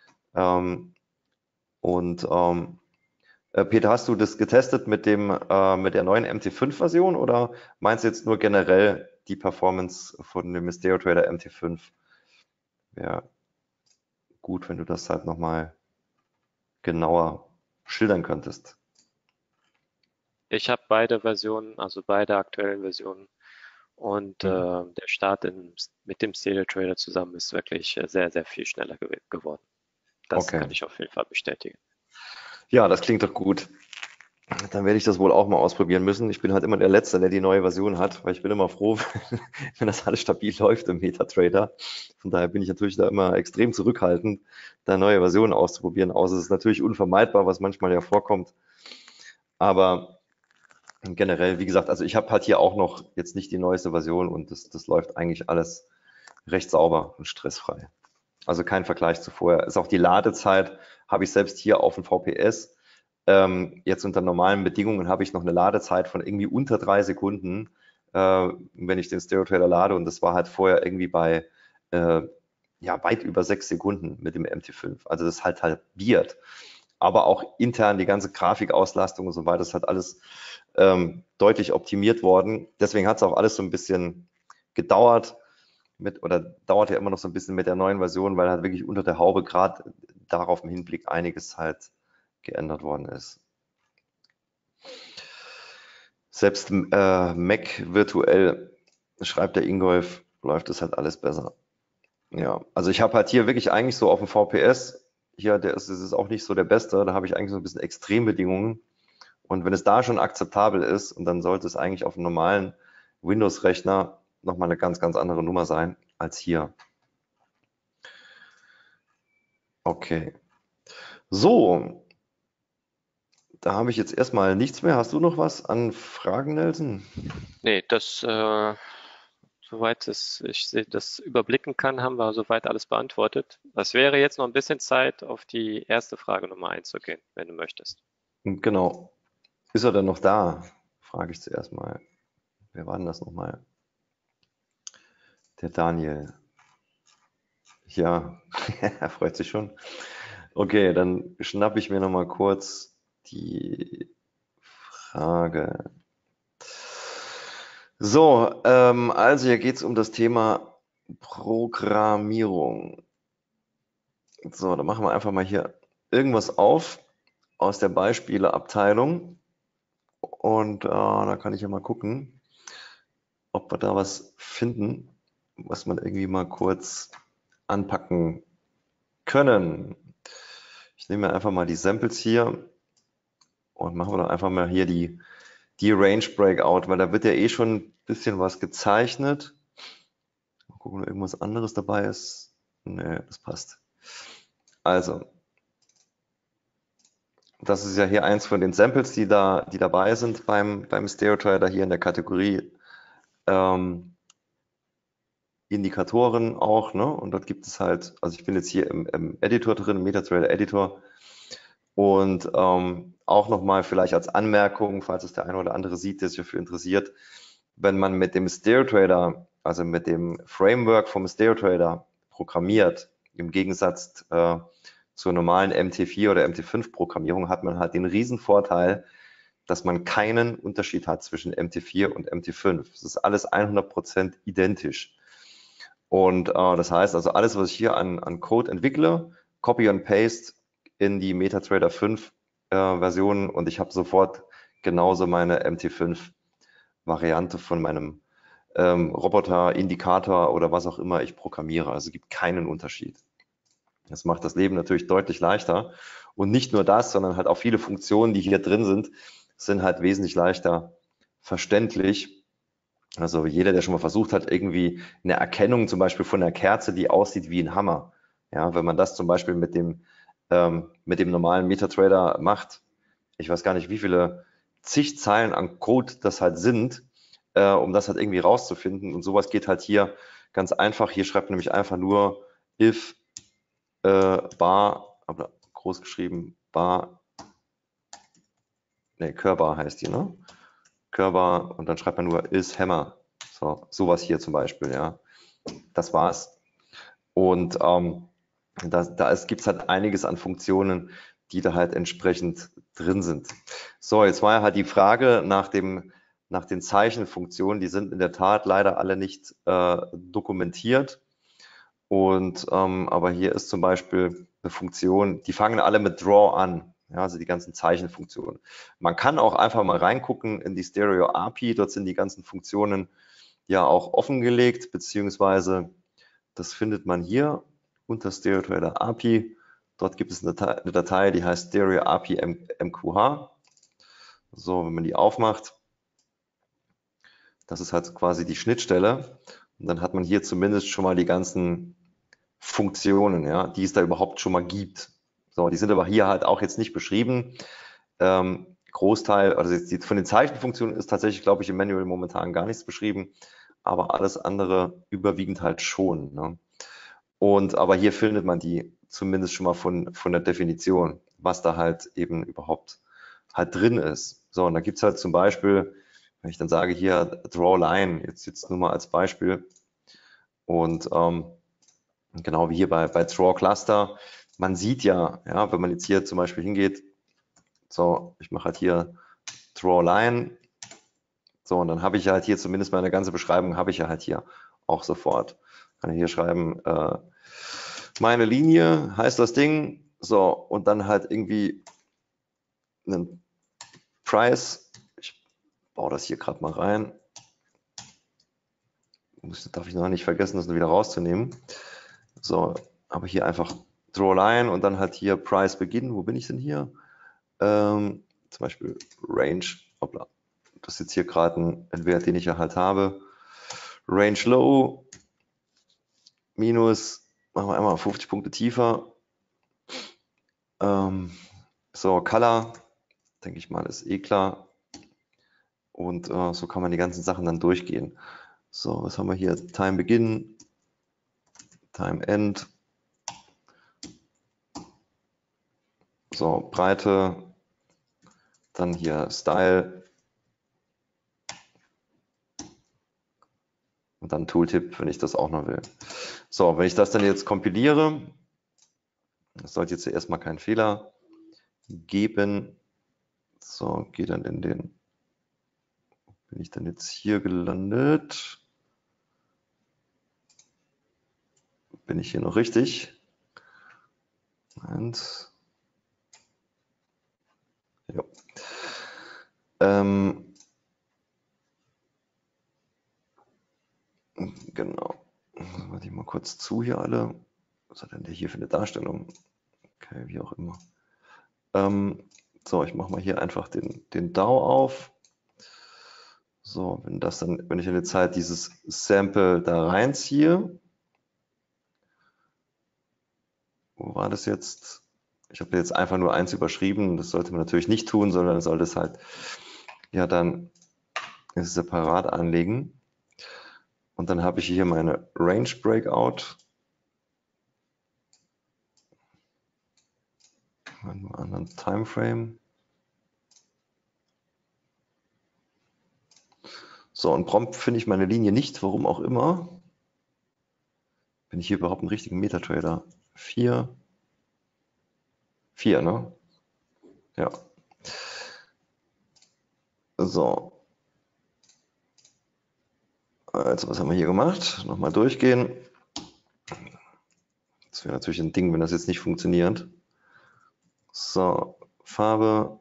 Peter, hast du das getestet mit der neuen MT5-Version oder meinst du jetzt nur generell die Performance von dem Stereo Trader MT5? Wäre gut, wenn du das halt nochmal genauer schildern könntest. Ich habe beide Versionen, also beide aktuellen Versionen. Und Mhm. der Start mit dem Stereo Trader zusammen ist wirklich sehr, sehr viel schneller geworden. Das Okay. kann ich auf jeden Fall bestätigen. Ja, das klingt doch gut. Dann werde ich das wohl auch mal ausprobieren müssen. Ich bin halt immer der Letzte, der die neue Version hat, weil ich bin immer froh, wenn das alles stabil läuft im MetaTrader. Von daher bin ich natürlich da immer extrem zurückhaltend, da neue Versionen auszuprobieren. Außer es ist natürlich unvermeidbar, was manchmal ja vorkommt. Aber generell, wie gesagt, also ich habe halt hier auch noch jetzt nicht die neueste Version und das läuft eigentlich alles recht sauber und stressfrei. Also kein Vergleich zu vorher. Ist auch die Ladezeit, habe ich selbst hier auf dem VPS. Jetzt unter normalen Bedingungen habe ich noch eine Ladezeit von irgendwie unter 3 Sekunden, wenn ich den Stereo Trader lade. Und das war halt vorher irgendwie bei ja, weit über 6 Sekunden mit dem MT5. Also das ist halt halbiert. Aber auch intern die ganze Grafikauslastung und so weiter, das hat alles deutlich optimiert worden. Deswegen hat es auch alles so ein bisschen gedauert oder dauert ja immer noch so ein bisschen mit der neuen Version, weil halt wirklich unter der Haube gerade darauf im Hinblick einiges halt geändert worden ist. Selbst Mac virtuell, schreibt der Ingolf, läuft es halt alles besser. Ja, also ich habe halt hier wirklich eigentlich so auf dem VPS, hier, das ist auch nicht so der beste, da habe ich eigentlich so ein bisschen Extrembedingungen. Und wenn es da schon akzeptabel ist, und dann sollte es eigentlich auf einem normalen Windows-Rechner nochmal eine ganz, ganz andere Nummer sein als hier. Okay. So, da habe ich jetzt erstmal nichts mehr. Hast du noch was an Fragen, Nelson? Nee, soweit das überblicken kann, haben wir soweit alles beantwortet. Es wäre jetzt noch ein bisschen Zeit, auf die erste Frage Nummer einzugehen, wenn du möchtest. Genau. Ist er denn noch da? Frage ich zuerst mal. Wer war denn das nochmal? Der Daniel. Ja, er freut sich schon. Okay, dann schnappe ich mir nochmal kurz die Frage. So, also hier geht es um das Thema Programmierung. So, dann machen wir einfach mal hier irgendwas auf aus der Beispieleabteilung und da kann ich ja mal gucken, ob wir da was finden, was man irgendwie mal kurz anpacken können. Ich nehme mir einfach mal die Samples hier und machen wir dann einfach mal hier die Range Breakout, weil da wird ja eh schon ein bisschen was gezeichnet. Mal gucken, ob irgendwas anderes dabei ist. Nee, das passt. Also, das ist ja hier eins von den Samples, die dabei sind beim Stereo Trader hier in der Kategorie Indikatoren auch, ne? Und dort gibt es halt, also ich bin jetzt hier im Editor drin, im MetaTrader Editor. Und auch nochmal vielleicht als Anmerkung, falls es der eine oder andere sieht, der sich dafür interessiert, wenn man mit dem Stereo Trader, also mit dem Framework vom Stereo Trader programmiert, im Gegensatz zur normalen MT4 oder MT5 Programmierung, hat man halt den Riesenvorteil, dass man keinen Unterschied hat zwischen MT4 und MT5. Es ist alles 100% identisch. Und das heißt also, alles, was ich hier an Code entwickle, Copy und Paste in die MetaTrader 5 Version und ich habe sofort genauso meine MT5 Variante von meinem Roboter, Indikator oder was auch immer ich programmiere. Also gibt keinen Unterschied. Das macht das Leben natürlich deutlich leichter. Und nicht nur das, sondern halt auch viele Funktionen, die hier drin sind halt wesentlich leichter verständlich. Also jeder, der schon mal versucht hat, irgendwie eine Erkennung zum Beispiel von einer Kerze, die aussieht wie ein Hammer. Ja, wenn man das zum Beispiel mit dem normalen MetaTrader macht, ich weiß gar nicht, wie viele zig Zeilen an Code das halt sind, um das halt irgendwie rauszufinden. Und sowas geht halt hier ganz einfach. Hier schreibt nämlich einfach nur if bar, aber groß geschrieben, bar, ne, Curbar heißt die, ne? Curbar und dann schreibt man nur is Hammer. So, sowas hier zum Beispiel, ja. Das war's. Und gibt es halt einiges an Funktionen, die da halt entsprechend drin sind. So, jetzt war ja halt die Frage nach den Zeichenfunktionen. Die sind in der Tat leider alle nicht dokumentiert. Und aber hier ist zum Beispiel eine Funktion, die fangen alle mit Draw an. Ja, also die ganzen Zeichenfunktionen. Man kann auch einfach mal reingucken in die Stereo API. Dort sind die ganzen Funktionen ja auch offengelegt, beziehungsweise das findet man hier unter StereoTrader API. Dort gibt es eine Datei, die heißt Stereo API MQH. So, wenn man die aufmacht, das ist halt quasi die Schnittstelle. Und dann hat man hier zumindest schon mal die ganzen Funktionen, ja, die es da überhaupt schon mal gibt. So, die sind aber hier halt auch jetzt nicht beschrieben. Großteil, also von den Zeichenfunktionen ist tatsächlich, glaube ich, im Manual momentan gar nichts beschrieben, aber alles andere überwiegend halt schon. Ne? Aber hier findet man die zumindest schon mal von der Definition, was da halt eben überhaupt halt drin ist. So, und da gibt es halt zum Beispiel, wenn ich dann sage hier Draw Line, jetzt nur mal als Beispiel, und genau wie hier bei Draw Cluster, man sieht ja, wenn man jetzt hier zum Beispiel hingeht, so, ich mache halt hier Draw Line, so, und dann habe ich halt hier zumindest meine ganze Beschreibung habe ich ja halt hier auch sofort. Kann ich hier schreiben, meine Linie heißt das Ding, so, und dann halt irgendwie einen Price. Ich baue das hier gerade mal rein. Darf ich noch nicht vergessen, das wieder rauszunehmen. So, aber hier einfach Draw Line und dann halt hier Price Begin. Wo bin ich denn hier? Zum Beispiel Range. Hoppla. Das ist jetzt hier gerade ein Wert, den ich ja halt habe. Range Low minus, machen wir einmal 50 Punkte tiefer. So, Color, denke ich mal, ist eh klar. Und so kann man die ganzen Sachen dann durchgehen. So, was haben wir hier? Time Begin, Time End. So, Breite, dann hier Style und dann Tooltip, wenn ich das auch noch will. So, wenn ich das dann jetzt kompiliere, das sollte jetzt erstmal keinen Fehler geben. So, gehe dann in den, bin ich dann jetzt hier gelandet? Bin ich hier noch richtig? Und ja. Genau. Warte ich mal kurz zu hier alle. Was hat denn der hier für eine Darstellung? Okay, wie auch immer. So, ich mache mal hier einfach den DAO auf. So, wenn ich in der Zeit dieses Sample da reinziehe, wo war das jetzt? Ich habe jetzt einfach nur eins überschrieben. Das sollte man natürlich nicht tun, sondern sollte es halt ja dann separat anlegen. Und dann habe ich hier meine Range Breakout. Einen anderen Timeframe. So, und prompt finde ich meine Linie nicht, warum auch immer. Bin ich hier überhaupt einen richtigen MetaTrader? 4, ne? Ja. So. Also, was haben wir hier gemacht? Nochmal durchgehen. Das wäre natürlich ein Ding, wenn das jetzt nicht funktioniert. So, Farbe.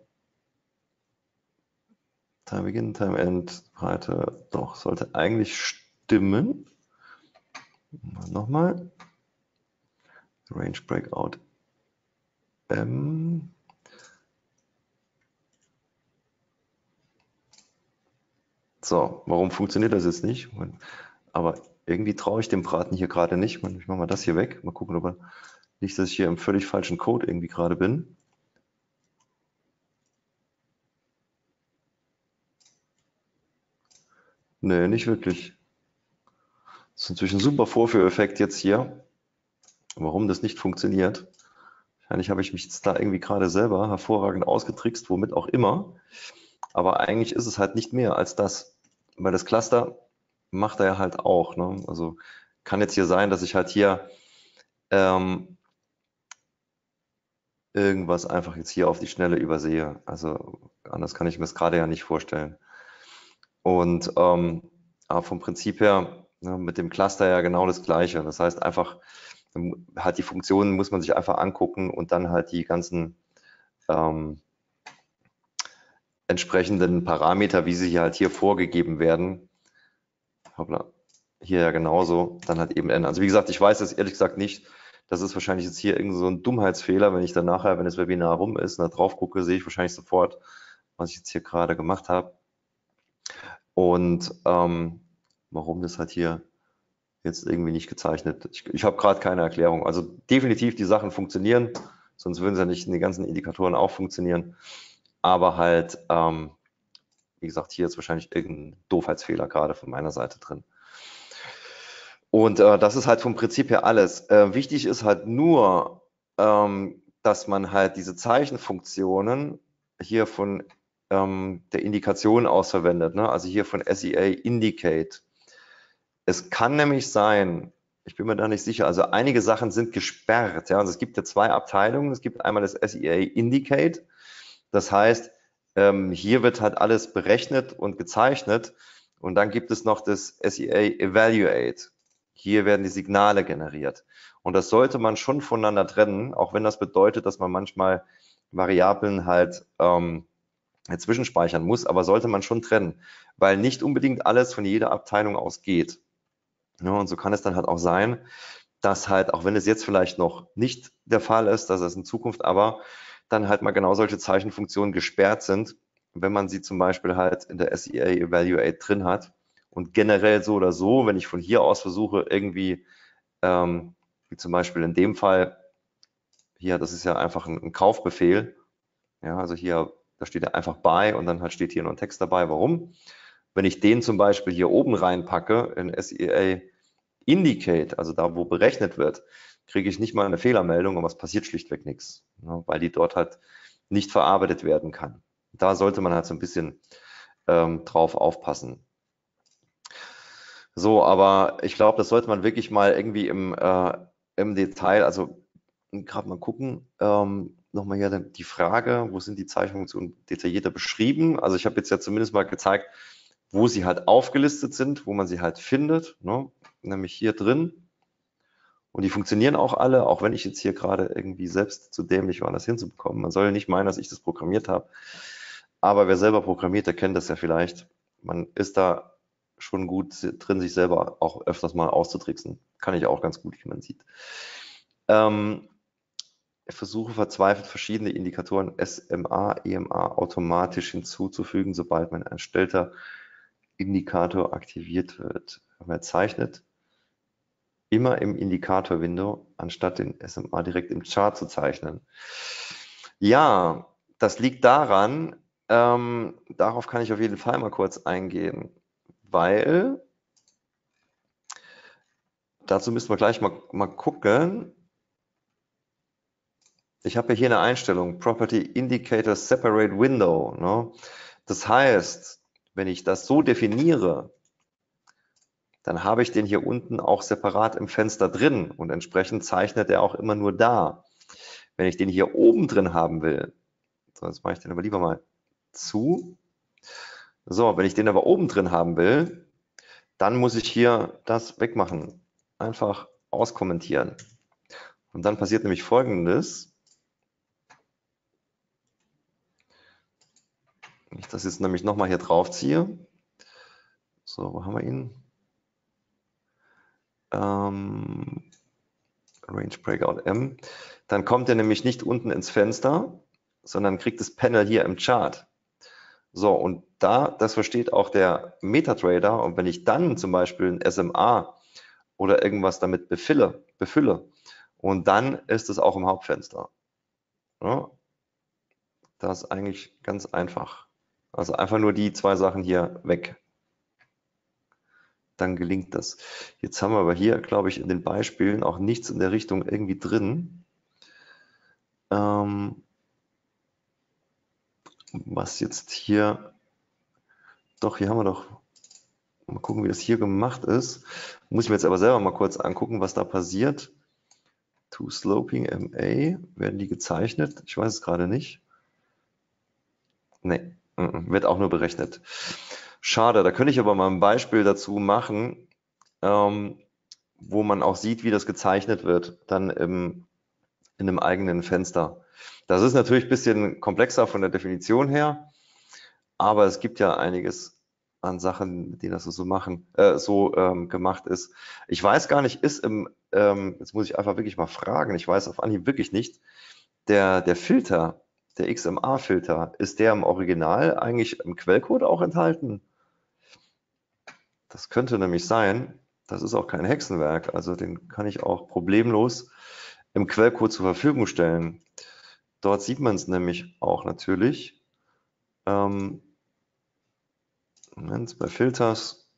Time Begin, Time End, Breite. Doch, sollte eigentlich stimmen. Nochmal. Range Breakout M. So, warum funktioniert das jetzt nicht? Aber irgendwie traue ich dem Braten hier gerade nicht. Ich mache mal das hier weg. Mal gucken, ob er nicht, dass ich hier im völlig falschen Code irgendwie gerade bin. Nee, nicht wirklich. Das ist natürlich ein super Vorführeffekt jetzt hier. Warum das nicht funktioniert. Wahrscheinlich habe ich mich jetzt da irgendwie gerade selber hervorragend ausgetrickst, womit auch immer. Aber eigentlich ist es halt nicht mehr als das. Weil das Cluster macht er ja halt auch. Ne? Also kann jetzt hier sein, dass ich halt hier irgendwas einfach jetzt hier auf die Schnelle übersehe. Also anders kann ich mir das gerade ja nicht vorstellen. Und aber vom Prinzip her mit dem Cluster ja genau das Gleiche. Das heißt einfach, halt die Funktionen muss man sich einfach angucken und dann halt die ganzen entsprechenden Parameter, wie sie halt hier vorgegeben werden, hoppla, hier ja genauso, dann halt eben ändern. Also wie gesagt, ich weiß es ehrlich gesagt nicht. Das ist wahrscheinlich jetzt hier irgend so ein Dummheitsfehler, wenn ich dann nachher, wenn das Webinar rum ist, da drauf gucke, sehe ich wahrscheinlich sofort, was ich jetzt hier gerade gemacht habe. Und warum das halt hier jetzt irgendwie nicht gezeichnet. Ich habe gerade keine Erklärung. Also definitiv die Sachen funktionieren, sonst würden sie ja nicht in den ganzen Indikatoren auch funktionieren. Aber halt, wie gesagt, hier ist wahrscheinlich irgendein Doofheitsfehler gerade von meiner Seite drin. Und das ist halt vom Prinzip her alles. Wichtig ist halt nur, dass man halt diese Zeichenfunktionen hier von der Indikation aus verwendet, ne? Also hier von SEA Indicate. Es kann nämlich sein, ich bin mir da nicht sicher, also einige Sachen sind gesperrt. Ja? Also es gibt ja zwei Abteilungen. Es gibt einmal das SEA Indicate. Das heißt, hier wird halt alles berechnet und gezeichnet. Und dann gibt es noch das SEA Evaluate. Hier werden die Signale generiert. Und das sollte man schon voneinander trennen, auch wenn das bedeutet, dass man manchmal Variablen halt zwischenspeichern muss, aber sollte man schon trennen, weil nicht unbedingt alles von jeder Abteilung aus geht. Ja, und so kann es dann halt auch sein, dass halt, auch wenn es jetzt vielleicht noch nicht der Fall ist, dass es in Zukunft aber dann halt mal genau solche Zeichenfunktionen gesperrt sind, wenn man sie zum Beispiel halt in der SEA Evaluate drin hat. Und generell so oder so, wenn ich von hier aus versuche, irgendwie, wie zum Beispiel in dem Fall, hier, das ist ja einfach ein Kaufbefehl. Ja, also hier, da steht ja einfach bei und dann halt steht hier noch ein Text dabei, warum. Wenn ich den zum Beispiel hier oben reinpacke in SEA Indicate, also da, wo berechnet wird, kriege ich nicht mal eine Fehlermeldung, aber es passiert schlichtweg nichts, ne, weil die dort halt nicht verarbeitet werden kann. Da sollte man halt so ein bisschen drauf aufpassen. So, aber ich glaube, das sollte man wirklich mal irgendwie im Detail, also gerade mal gucken, nochmal hier die Frage, wo sind die Zeichenfunktionen detaillierter beschrieben? Also ich habe jetzt ja zumindest mal gezeigt, wo sie halt aufgelistet sind, wo man sie halt findet, ne? Nämlich hier drin. Und die funktionieren auch alle, auch wenn ich jetzt hier gerade irgendwie selbst zu dämlich war, das hinzubekommen. Man soll ja nicht meinen, dass ich das programmiert habe. Aber wer selber programmiert, der kennt das ja vielleicht. Man ist da schon gut drin, sich selber auch öfters mal auszutricksen. Kann ich auch ganz gut, wie man sieht. Ich versuche verzweifelt verschiedene Indikatoren SMA, EMA automatisch hinzuzufügen, sobald mein erstellter Indikator aktiviert wird. Er zeichnet immer im Indikator-Window, anstatt den SMA direkt im Chart zu zeichnen. Ja, das liegt daran, darauf kann ich auf jeden Fall mal kurz eingehen, weil dazu müssen wir gleich mal gucken. Ich habe ja hier eine Einstellung, Property Indicator Separate Window. Ne? Das heißt, wenn ich das so definiere, dann habe ich den hier unten auch separat im Fenster drin und entsprechend zeichnet er auch immer nur da. Wenn ich den hier oben drin haben will, so, jetzt mache ich den aber lieber mal zu. So, wenn ich den aber oben drin haben will, dann muss ich hier das wegmachen. Einfach auskommentieren. Und dann passiert nämlich Folgendes. Wenn ich das jetzt nämlich nochmal hier drauf ziehe. So, wo haben wir ihn? Range Breakout M. Dann kommt er nämlich nicht unten ins Fenster, sondern kriegt das Panel hier im Chart. So, und das versteht auch der MetaTrader. Und wenn ich dann zum Beispiel ein SMA oder irgendwas damit befülle, und dann ist es auch im Hauptfenster. Ja, das ist eigentlich ganz einfach. Also einfach nur die zwei Sachen hier weg. Dann gelingt das. Jetzt haben wir aber hier, glaube ich, in den Beispielen auch nichts in der Richtung irgendwie drin. Was jetzt hier, doch, hier haben wir doch, mal gucken, wie das hier gemacht ist. Muss ich mir jetzt aber selber mal kurz angucken, was da passiert. To Sloping MA, werden die gezeichnet? Ich weiß es gerade nicht. Nee, wird auch nur berechnet. Schade, da könnte ich aber mal ein Beispiel dazu machen, wo man auch sieht, wie das gezeichnet wird, dann in einem eigenen Fenster. Das ist natürlich ein bisschen komplexer von der Definition her, aber es gibt ja einiges an Sachen, mit denen das so gemacht ist. Ich weiß gar nicht, jetzt muss ich einfach wirklich mal fragen, ich weiß auf Anhieb wirklich nicht, der Filter, der XMA-Filter, ist der im Original eigentlich im Quellcode auch enthalten? Das könnte nämlich sein. Das ist auch kein Hexenwerk, also den kann ich auch problemlos im Quellcode zur Verfügung stellen. Dort sieht man es nämlich auch natürlich. Moment, bei Filters.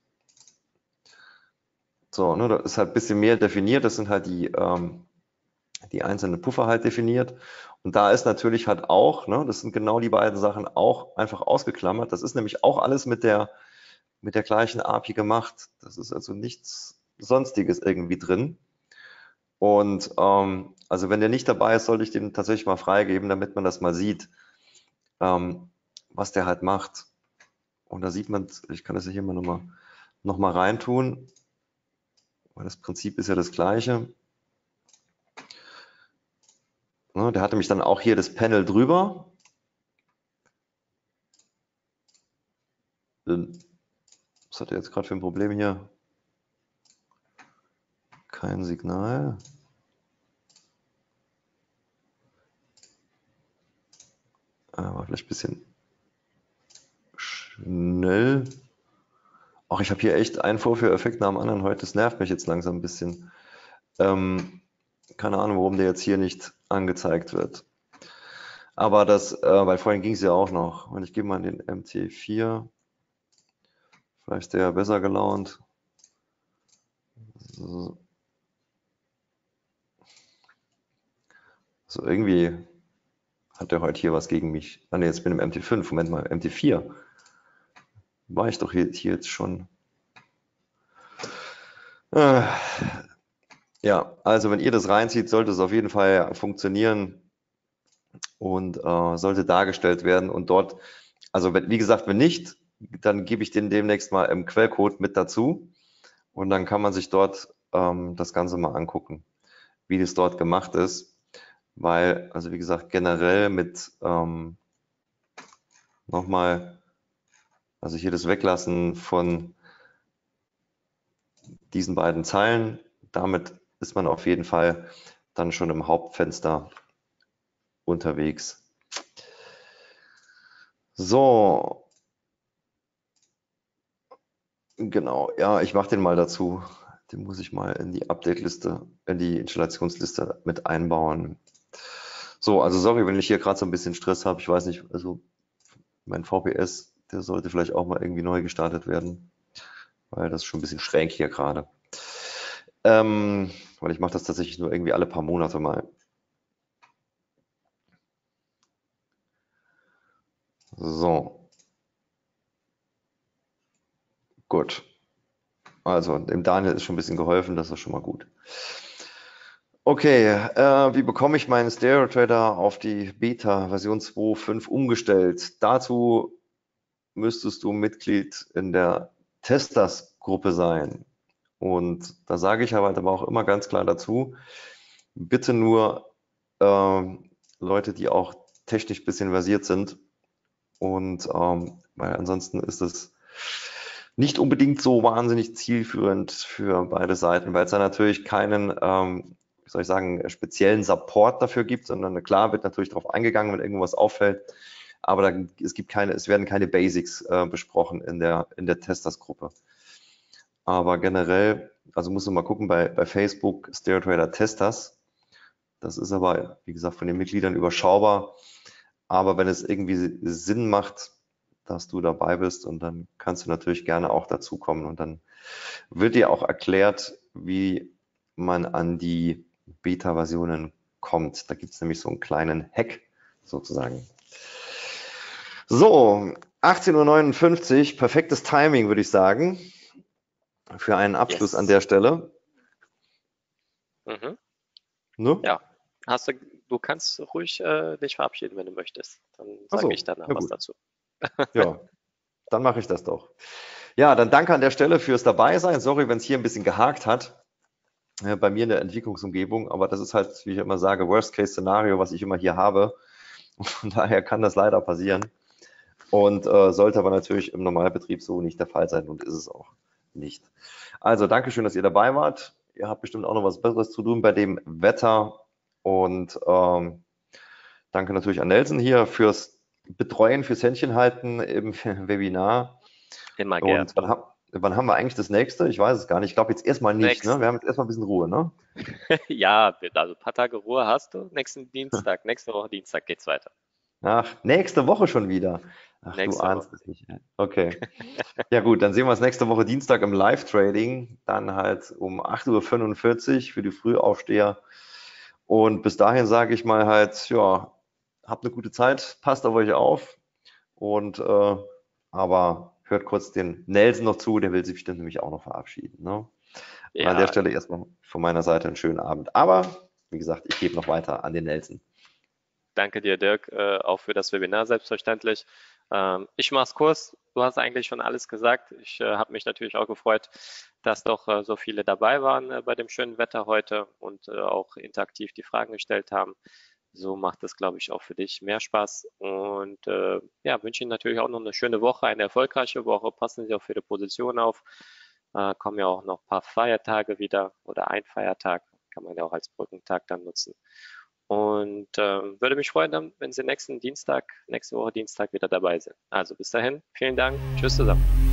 So, ne, da ist halt ein bisschen mehr definiert. Das sind halt die einzelnen Puffer halt definiert. Und da ist natürlich halt auch, ne, das sind genau die beiden Sachen auch einfach ausgeklammert. Das ist nämlich auch alles mit der gleichen API gemacht. Das ist also nichts Sonstiges irgendwie drin. Und also wenn der nicht dabei ist, sollte ich den tatsächlich mal freigeben, damit man das mal sieht, was der halt macht. Und da sieht man, ich kann das hier mal noch mal reintun, weil das Prinzip ist ja das gleiche. Ne, der hatte mich dann auch hier das Panel drüber. Was hat er jetzt gerade für ein Problem hier? Kein Signal. War vielleicht ein bisschen schnell. Ach, ich habe hier echt einen Vorführeffekt nach dem anderen heute. Das nervt mich jetzt langsam ein bisschen. Keine Ahnung, warum der jetzt hier nicht angezeigt wird. Aber weil vorhin ging es ja auch noch. Und ich gebe mal den MT4. Vielleicht ist der ja besser gelaunt. So irgendwie hat der heute hier was gegen mich. Ah ne, jetzt bin ich im MT5. Moment mal, MT4. War ich doch hier jetzt schon. Ja, also wenn ihr das reinzieht, sollte es auf jeden Fall funktionieren und sollte dargestellt werden. Und dort, also wie gesagt, wenn nicht, dann gebe ich den demnächst mal im Quellcode mit dazu. Und dann kann man sich dort das Ganze mal angucken, wie das dort gemacht ist. Weil, also wie gesagt, generell mit nochmal, also hier das Weglassen von diesen beiden Zeilen, damit ist man auf jeden Fall dann schon im Hauptfenster unterwegs. So, genau, ja, ich mache den mal dazu. Den muss ich mal in die Update-Liste, in die Installationsliste mit einbauen. So, also sorry, wenn ich hier gerade so ein bisschen Stress habe. Ich weiß nicht, also mein VPS, der sollte vielleicht auch mal irgendwie neu gestartet werden, weil das ist schon ein bisschen schräg hier gerade. Weil ich mache das tatsächlich nur irgendwie alle paar Monate mal. So. Gut. Also dem Daniel ist schon ein bisschen geholfen, das ist schon mal gut. Okay, wie bekomme ich meinen StereoTrader auf die Beta Version 2.5 umgestellt? Dazu müsstest du Mitglied in der Testers-Gruppe sein. Und da sage ich aber auch immer ganz klar dazu, bitte nur Leute, die auch technisch ein bisschen versiert sind. Und weil ansonsten ist es nicht unbedingt so wahnsinnig zielführend für beide Seiten, weil es da natürlich keinen, wie soll ich sagen, speziellen Support dafür gibt, sondern klar wird natürlich darauf eingegangen, wenn irgendwas auffällt, aber es werden keine Basics besprochen in der Testers-Gruppe. Aber generell, also musst du mal gucken bei Facebook, StereoTrader Testers. Das ist aber, wie gesagt, von den Mitgliedern überschaubar. Aber wenn es irgendwie Sinn macht, dass du dabei bist, und dann kannst du natürlich gerne auch dazukommen. Und dann wird dir auch erklärt, wie man an die Beta-Versionen kommt. Da gibt es nämlich so einen kleinen Hack sozusagen. So, 18:59 Uhr, perfektes Timing, würde ich sagen, für einen Abschluss an der Stelle. Mhm. Ne? Ja, du kannst ruhig dich verabschieden, wenn du möchtest. Dann Ach sage so, ich danach na was gut. dazu. Ja, dann mache ich das doch. Ja, dann danke an der Stelle fürs Dabeisein. Sorry, wenn es hier ein bisschen gehakt hat. bei mir in der Entwicklungsumgebung, aber das ist halt, wie ich immer sage, Worst-Case-Szenario, was ich immer hier habe. Von daher kann das leider passieren und sollte aber natürlich im Normalbetrieb so nicht der Fall sein und ist es auch nicht. Also Dankeschön, dass ihr dabei wart. Ihr habt bestimmt auch noch was Besseres zu tun bei dem Wetter und danke natürlich an Nelson hier fürs Betreuen, fürs Händchen halten im Webinar. Immer gern. Und wann haben wir eigentlich das nächste? Ich weiß es gar nicht. Ich glaube jetzt erstmal nicht. Ne? Next. Wir haben jetzt erstmal ein bisschen Ruhe. Ne? Ja, also ein paar Tage Ruhe hast du. Nächsten Dienstag, nächste Woche Dienstag geht's weiter. Ach, nächste Woche schon wieder. Ach, du Nächste ahnst Woche. es nicht. Okay. Ja gut, dann sehen wir uns nächste Woche Dienstag im Live-Trading. Dann halt um 8:45 Uhr für die Frühaufsteher. Und bis dahin sage ich mal halt, ja, habt eine gute Zeit, passt auf euch auf. Und aber hört kurz den Nelson noch zu, der will sich bestimmt nämlich auch noch verabschieden. Ne? Und an der Ja, Stelle erstmal von meiner Seite einen schönen Abend. Aber wie gesagt, ich gebe noch weiter an den Nelson. danke dir, Dirk, auch für das Webinar selbstverständlich. Ich mache es kurz. Du hast eigentlich schon alles gesagt. Ich habe mich natürlich auch gefreut, dass doch so viele dabei waren bei dem schönen Wetter heute und auch interaktiv die Fragen gestellt haben. So macht es, glaube ich, auch für dich mehr Spaß. Und ja, wünsche Ihnen natürlich auch noch eine schöne Woche, eine erfolgreiche Woche. Passen Sie auf Ihre Position auf. Kommen ja auch noch ein paar Feiertage wieder oder ein Feiertag kann man ja auch als Brückentag dann nutzen. Und würde mich freuen, dann, wenn Sie nächste Woche Dienstag wieder dabei sind. Also bis dahin, vielen Dank. Tschüss zusammen.